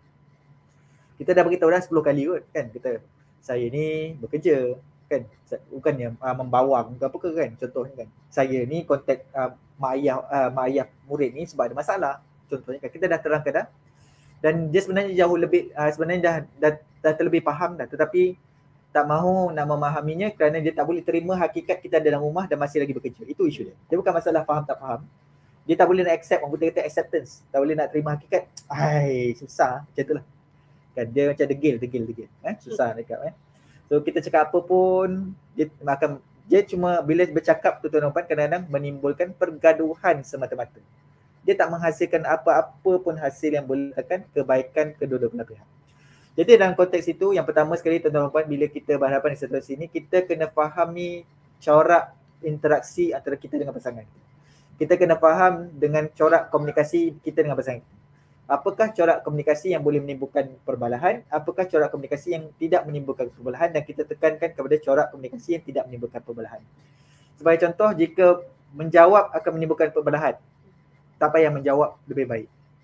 kita dah beritahu dah 10 kali kot kan, kita saya ni bekerja. Kan, bukannya membawang ke apa ke kan, contohnya kan saya ni kontak mak ayah murid ni sebab ada masalah, contohnya kan kita dah terangkan dah, dan dia sebenarnya jauh lebih sebenarnya dah terlebih faham dah, tetapi tak mahu nak memahaminya kerana dia tak boleh terima hakikat kita dalam rumah dan masih lagi bekerja. Itu isu dia. Dia bukan masalah faham tak faham, dia tak boleh nak accept, orang kata acceptance, tak boleh nak terima hakikat. Susah macam itulah kan, dia macam degil susah dekat So kita cakap apa pun, dia cuma bila bercakap tu tuan-tuan kadang-kadang menimbulkan pergaduhan semata-mata. Dia tak menghasilkan apa-apa pun hasil yang boleh katakan kebaikan kedua-dua belah pihak. Jadi dalam konteks itu, yang pertama sekali tuan-tuan bila kita berhadapan di situasi ini, kita kena fahami corak interaksi antara kita dengan pasangan. Kita kena faham dengan corak komunikasi kita dengan pasangan kita. Apakah corak komunikasi yang boleh menimbulkan perbalahan, apakah corak komunikasi yang tidak menimbulkan perbalahan, dan kita tekankan kepada corak komunikasi yang tidak menimbulkan perbalahan. Sebagai contoh, jika menjawab akan menimbulkan perbalahan, tak payah menjawab, lebih baik.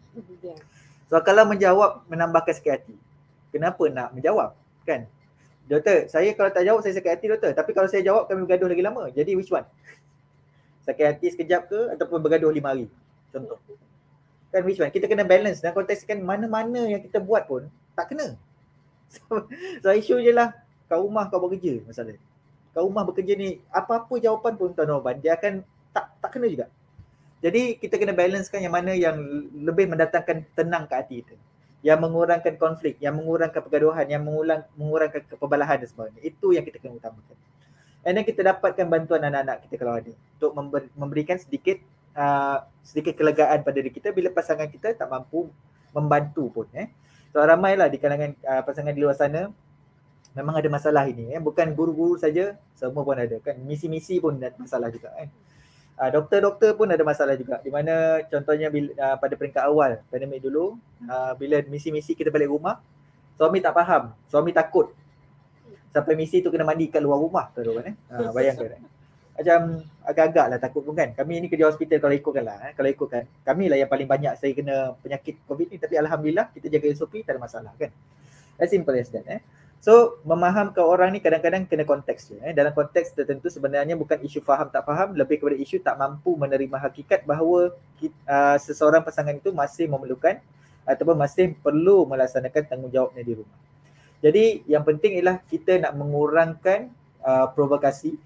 So kalau menjawab menambahkan sakit hati, kenapa nak menjawab? Kan? Doktor, saya kalau tak jawab saya sakit hati doktor, tapi kalau saya jawab kami bergaduh lagi lama. Jadi which one? Sakit hati sekejap ke ataupun bergaduh 5 hari? Contoh. Kan which one? Kita kena balance dan konteks kan mana-mana yang kita buat pun tak kena. So isu je lah, kat rumah kau bekerja masalah. Kat rumah bekerja ni apa-apa jawapan pun tuan-tuan dia akan tak kena juga. Jadi kita kena balancekan yang mana yang lebih mendatangkan tenang ke hati kita, yang mengurangkan konflik, yang mengurangkan pergaduhan, yang mengurangkan perbalahan dan sebagainya. Itu yang kita kena utamakan. And then kita dapatkan bantuan anak-anak kita kalau ada untuk memberikan sedikit kelegaan pada diri kita bila pasangan kita tak mampu membantu pun. So ramailah di kalangan pasangan di luar sana memang ada masalah ini. Bukan guru-guru saja, semua pun ada kan. Misi-misi pun ada masalah juga. Doktor-doktor pun ada masalah juga. Di mana contohnya pada peringkat awal pandemik dulu, bila misi-misi kita balik rumah, Suami tak faham, suami takut. Sampai misi tu kena mandi kat luar rumah tu kan. Bayangkan. Macam agak-agak lah takut pun kan. Kami ni kerja hospital kalau ikutkan lah. Kalau ikutkan, kami lah yang paling banyak saya kena penyakit COVID ni. Tapi Alhamdulillah kita jaga SOP, tak ada masalah kan. As simple as that. So memahamkan orang ni kadang-kadang kena konteks je. Dalam konteks tertentu sebenarnya bukan isu faham tak faham, lebih kepada isu tak mampu menerima hakikat bahawa seseorang pasangan itu masih memerlukan ataupun masih perlu melaksanakan tanggungjawabnya di rumah. Jadi yang penting ialah kita nak mengurangkan provokasi,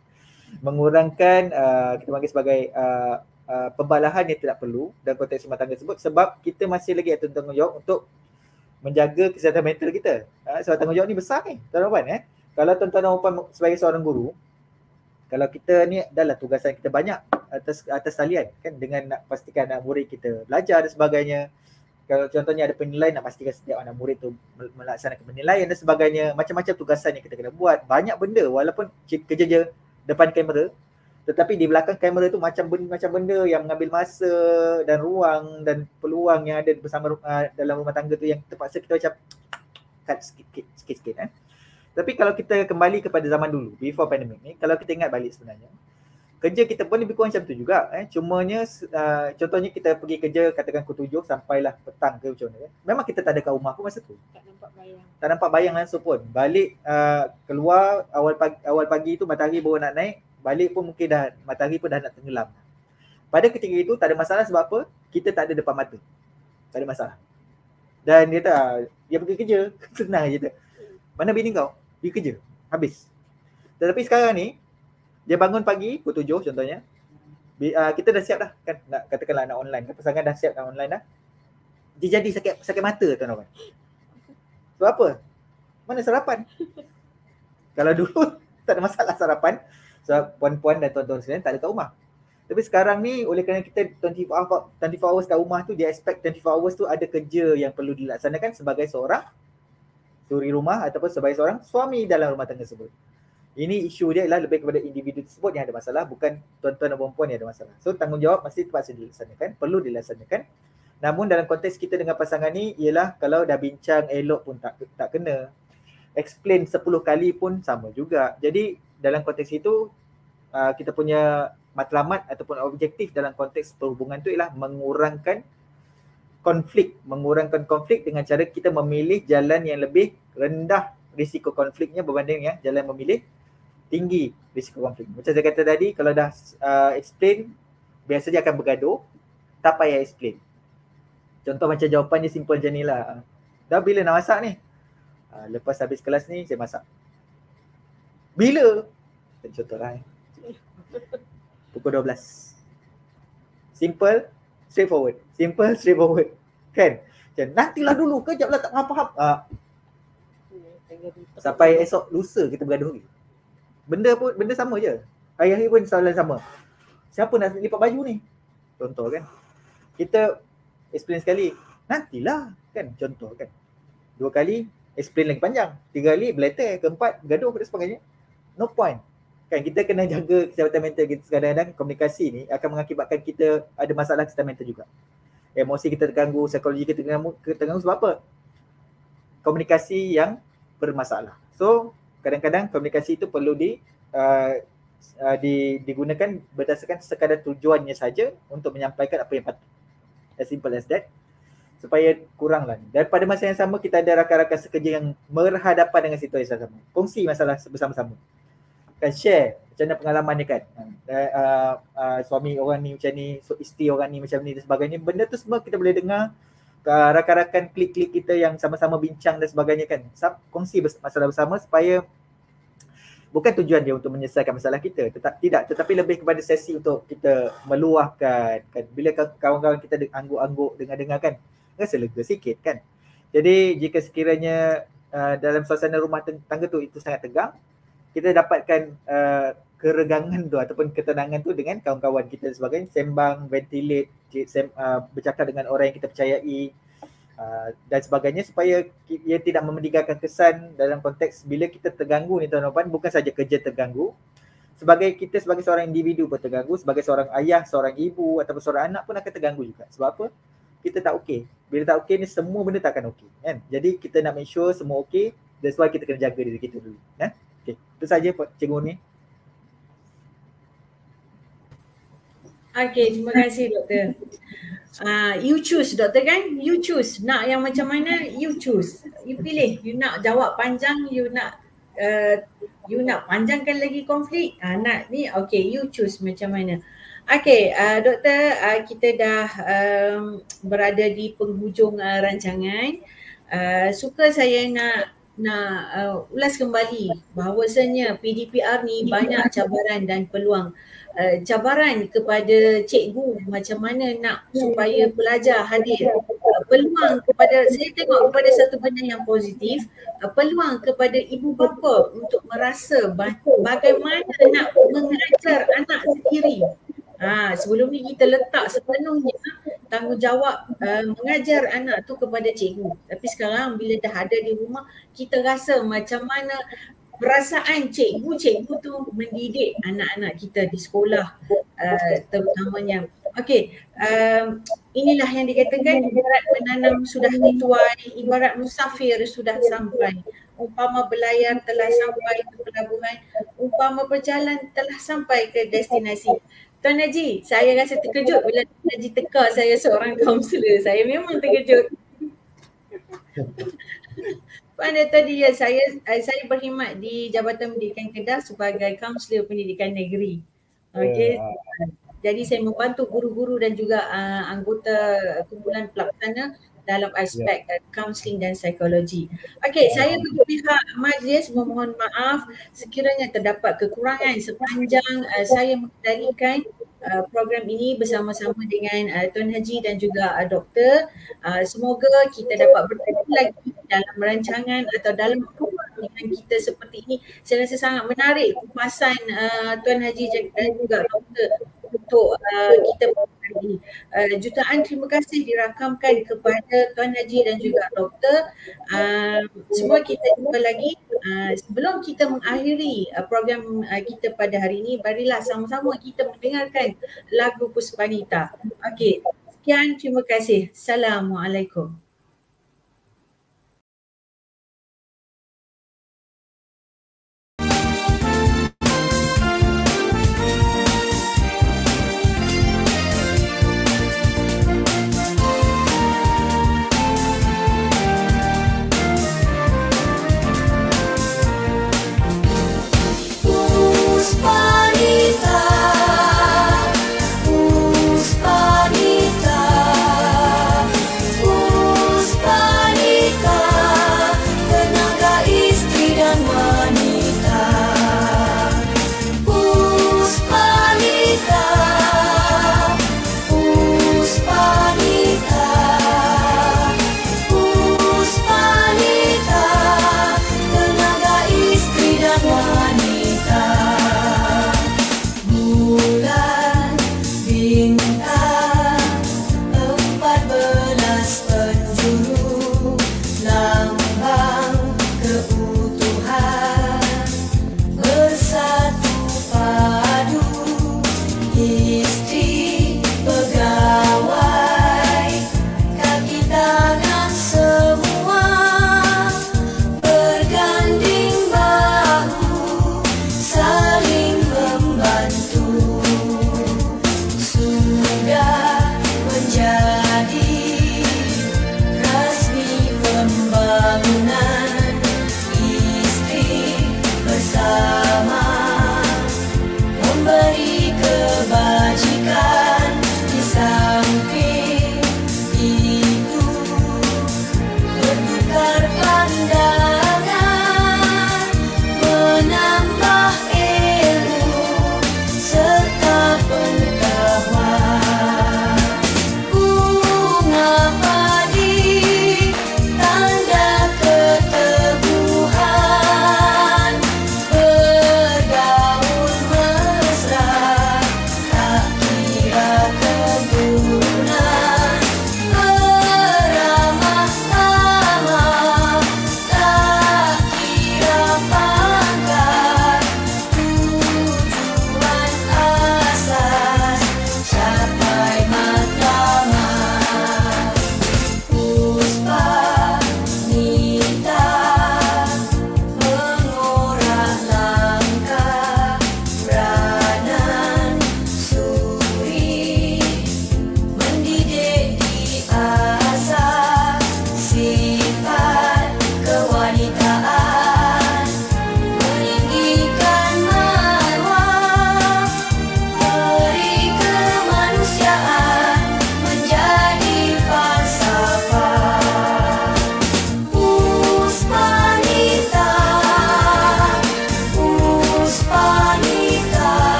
mengurangkan kita panggil sebagai pembalahan yang tidak perlu dalam konteks rumah tangga tersebut, sebab kita masih lagi ada tanggungjawab untuk menjaga kesihatan mental kita. Sebab tanggungjawab ni besar ni, tuan-tuan. Kalau tuan-tuan dan puan sebagai seorang guru, kalau kita ni adalah tugasan kita banyak atas talian kan, dengan nak pastikan anak murid kita belajar dan sebagainya. Kalau contohnya ada penilaian, nak pastikan setiap anak murid tu melaksanakan penilaian dan sebagainya. Macam-macam tugasan yang kita kena buat. Banyak benda walaupun kerja je depan kamera, tetapi di belakang kamera tu macam benda yang mengambil masa dan ruang dan peluang yang ada bersama dalam rumah tangga tu yang terpaksa kita macam cut sikit-sikit. Tapi kalau kita kembali kepada zaman dulu, before pandemic ni, kalau kita ingat balik sebenarnya, kerja kita pun lebih kurang macam tu juga. Cumanya contohnya kita pergi kerja katakan pukul 7 sampailah petang ke macam mana. Memang kita tak ada kat rumah pun masa tu. Tak nampak bayang langsung pun. Balik keluar awal pagi tu matahari baru nak naik, balik pun mungkin dah matahari pun dah nak tenggelam. Pada ketika itu tak ada masalah sebab apa? Kita tak ada depan mata. Tak ada masalah. Dan dia kata dia pergi kerja, senang je tu. Mana bini kau? Pergi kerja. Habis. Tetapi sekarang ni dia bangun pagi pukul 7 contohnya. Kita dah siap dah kan, nak katakanlah nak online kan, pasangan dah siap nak online dah. Dia jadi sakit mata tuan-tuan. Sebab apa? Mana sarapan? Kalau dulu tak ada masalah sarapan, sebab puan-puan dan tuan-tuan sekalian tak ada kat rumah. Tapi sekarang ni oleh kerana kita 24 hours kat rumah tu, dia expect 24 hours tu ada kerja yang perlu dilaksanakan sebagai seorang suri rumah ataupun sebagai seorang suami dalam rumah tangga tersebut. Ini isu dia ialah lebih kepada individu tersebut yang ada masalah, bukan tuan-tuan dan puan-puan yang ada masalah. So tanggungjawab masih terpaksa dilaksanakan, perlu dilaksanakan. Namun dalam konteks kita dengan pasangan ni ialah kalau dah bincang elok pun tak kena. Explain 10 kali pun sama juga. Jadi dalam konteks itu kita punya matlamat ataupun objektif dalam konteks perhubungan tu ialah mengurangkan konflik dengan cara kita memilih jalan yang lebih rendah risiko konfliknya berbanding jalan memilih tinggi risiko konflik. Macam saya kata tadi, kalau dah explain, biasanya akan bergaduh, tak payah explain. Contoh macam jawapan dia simple macam ni lah. Dah bila nak masak ni? Lepas habis kelas ni saya masak. Bila? Contoh lah. Pukul 12. Simple, straightforward. Kan? Macam, nantilah dulu, kejap lah tak faham. Sampai esok lusa kita bergaduh lagi. Benda sama je. Hari-hari pun soalan sama. Siapa nak lipat baju ni? Contoh kan. Kita explain sekali, nantilah kan, contoh kan. 2 kali explain lagi panjang. 3 kali beleter, keempat gaduh dan sebagainya. No point. Kan kita kena jaga kesihatan mental kita. Kadang-kadang komunikasi ni akan mengakibatkan kita ada masalah kesihatan mental juga. Emosi kita terganggu, psikologi kita terganggu sebab apa? Komunikasi yang bermasalah. So kadang-kadang komunikasi itu perlu digunakan berdasarkan sekadar tujuannya saja untuk menyampaikan apa yang patut. As simple as that. Supaya kuranglah. Dan pada masa yang sama kita ada rakan-rakan sekerja yang berhadapan dengan situasi yang sama. Kongsi masalah bersama-sama. Kan share macam mana pengalaman ni kan. Suami orang ni macam ni, isteri orang ni macam ni dan sebagainya. Benda tu semua kita boleh dengar. Rakan-rakan klik-klik kita yang sama-sama bincang dan sebagainya kan. Kongsi masalah bersama supaya bukan tujuan dia untuk menyelesaikan masalah kita. Tetapi lebih kepada sesi untuk kita meluahkan kan. Bila kawan-kawan kita angguk-angguk dengar-dengar kan, rasa lega sikit kan. Jadi jika sekiranya dalam suasana rumah tangga tu itu sangat tegang, kita dapatkan keregangan tu ataupun ketenangan tu dengan kawan-kawan kita dan sebagainya, sembang, ventilate, bercakap dengan orang yang kita percayai dan sebagainya supaya ia tidak memeninggalkan kesan dalam konteks bila kita terganggu ni tuan-tuan, bukan saja kerja terganggu, sebagai seorang individu pun terganggu, sebagai seorang ayah, seorang ibu ataupun seorang anak pun akan terganggu juga. Sebab apa? kita tak okey. Bila tak okey ni semua benda tak akan okey kan. Jadi kita nak make sure semua okey, that's why kita kena jaga diri kita dulu. Okey. Itu saja Cikgu ni. Okey, terima kasih doktor. You choose doktor kan? You choose. Nak yang macam mana? You choose. You pilih. You nak jawab panjang, you nak panjangkan lagi konflik. Nak ni okey, you choose macam mana. Okey, doktor, kita dah berada di penghujung rancangan. Suka saya nak ulas kembali bahawasanya PDPR ni banyak cabaran dan peluang. Cabaran kepada cikgu macam mana nak supaya pelajar hadir. Peluang kepada, saya tengok kepada satu benda yang positif, peluang kepada ibu bapa untuk merasa bagaimana nak mengajar anak sendiri. Sebelum ni kita letak sepenuhnya tanggungjawab mengajar anak tu kepada cikgu. Tapi sekarang bila dah ada di rumah, kita rasa macam mana perasaan cikgu tu mendidik anak-anak kita di sekolah terutamanya. Okey, inilah yang dikatakan ibarat menanam sudah dituai, ibarat musafir sudah sampai. Umpama berlayar telah sampai ke pelabuhan, umpama berjalan telah sampai ke destinasi. Tuan Haji, saya rasa terkejut bila Tuan Haji teka saya seorang kaunselor. Saya memang terkejut. Pada tadi ya, saya berkhidmat di Jabatan Pendidikan Kedah sebagai kaunselor pendidikan negeri. Okey. Jadi saya membantu guru-guru dan juga anggota kumpulan pelaksana dalam aspek kaunseling dan psikologi. Okey, saya bagi pihak majlis memohon maaf sekiranya terdapat kekurangan sepanjang saya mengendalikan program ini bersama-sama dengan Tuan Haji dan juga doktor. Semoga kita dapat bertemu lagi dalam rancangan atau dalam ruang dengan kita seperti ini. Saya rasa sangat menarik kupasan Tuan Haji dan juga doktor untuk kita hari ini. Jutaan terima kasih dirakamkan kepada Tuan Haji dan juga doktor. Semua kita jumpa lagi. Sebelum kita mengakhiri program kita pada hari ini, marilah sama-sama kita mendengarkan lagu Puspanita. Okey, sekian, terima kasih. Assalamualaikum.